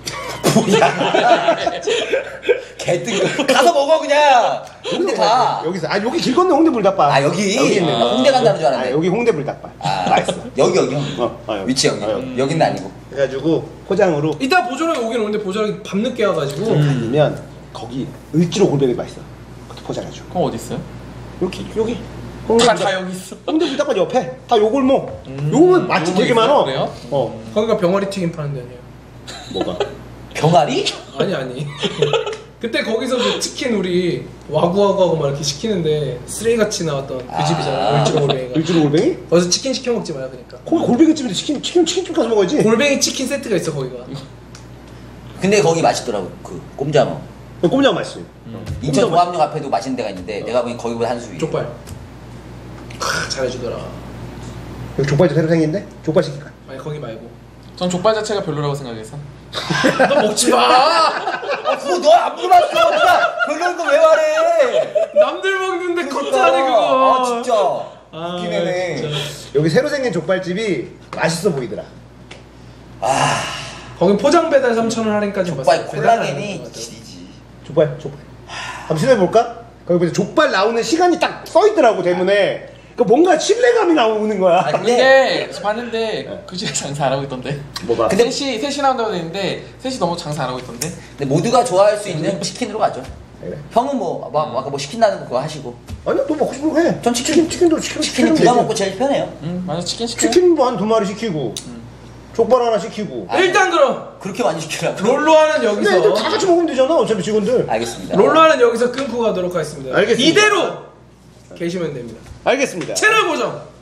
개뜬. 가서 먹어 그냥. 근데 가. 여기서 여기 길 건너 홍대 불닭발. 여기. 있네. 홍대 간다는 줄 알았는데. 여기 홍대 불닭발. 맛있어. 여기. 여기. 위치 여기. 여기는 아니고. 그래가지고 포장으로 이따 보조랑이 오긴 오는데 보조랑이 밤늦게 와가지고 아니면 거기 을지로 골뱅이 맛있어. 그것도 포장해줘. 그럼 어디 있어요? 여기 홍대 다 불닭. 여기 있어. 홍대 불닭발 옆에 다 요골목. 요거는 맛집 되게 요거 많아. 있어요? 그래요? 거기가 병아리 튀김 파는 데 아니에요? 뭐가? 병아리? 아니 그때 거기서 그 치킨 우리 와구와구하고 막 이렇게 시키는데 쓰레기같이 나왔던 그 집이잖아. 을지로 골뱅이가. 을지로 골뱅이? 거기서 치킨 시켜 먹지 마요 그러니까. 거기 골뱅이집인데 치킨집 가서 먹어야지. 골뱅이 치킨 세트가 있어 거기가. 근데 거기 맛있더라고. 그 꼼장어. 꼼장 맛있어요. 인천 공항역 앞에도 맛있는 데가 있는데 내가 보기 거기보다 한 수 위에. 족발. 잘해주더라. 여기 족발집 새로 생긴데? 족발 시킬까? 아니 거기 말고 전 족발 자체가 별로라고 생각해서. 너 먹지 마. 아 그거 너 안 물어봤어. 누가 별로인 거 왜 말해? 남들 먹는데 컴퓨터하네 그거. 아 진짜. 아, 웃기네. 진짜. 여기 새로 생긴 족발집이 맛있어 보이더라. 아 거긴 포장 배달 3,000원 할인까지 족발 콜라겐이 지리지. 족발. 한번 시도해볼까? 거기 보자. 족발 나오는 시간이 딱 써있더라고, 대문에. 그 뭔가 신뢰감이 나오는 거야. 아니, 근데 봤는데 그 집에 장사 안 하고 있던데. 뭐가? 근데- 3시 나온다고 했는데 3시 너무 장사 안 하고 있던데. 근데 모두가 좋아할 수 있는 치킨으로 가죠. 그래. 형은 뭐 아까 뭐 시킨다는 거 그거 하시고. 아니야, 너 먹고 싶은 거 해. 전 치킨이 치킨도 치킨은 부담 없고 제일 편해요. 맞아 치킨 시켜. 치킨 뭐 한 2마리 시키고, 족발 하나 시키고. 아, 일단 그럼 그렇게 많이 시키라고. 롤로하는 근데 애들 여기서 다 같이 먹으면 되잖아, 어차피 직원들. 알겠습니다. 롤로하는 여기서 끊고 가도록 하겠습니다. 알겠습니다. 이대로 계시면 됩니다. 알겠습니다. 채널 고정.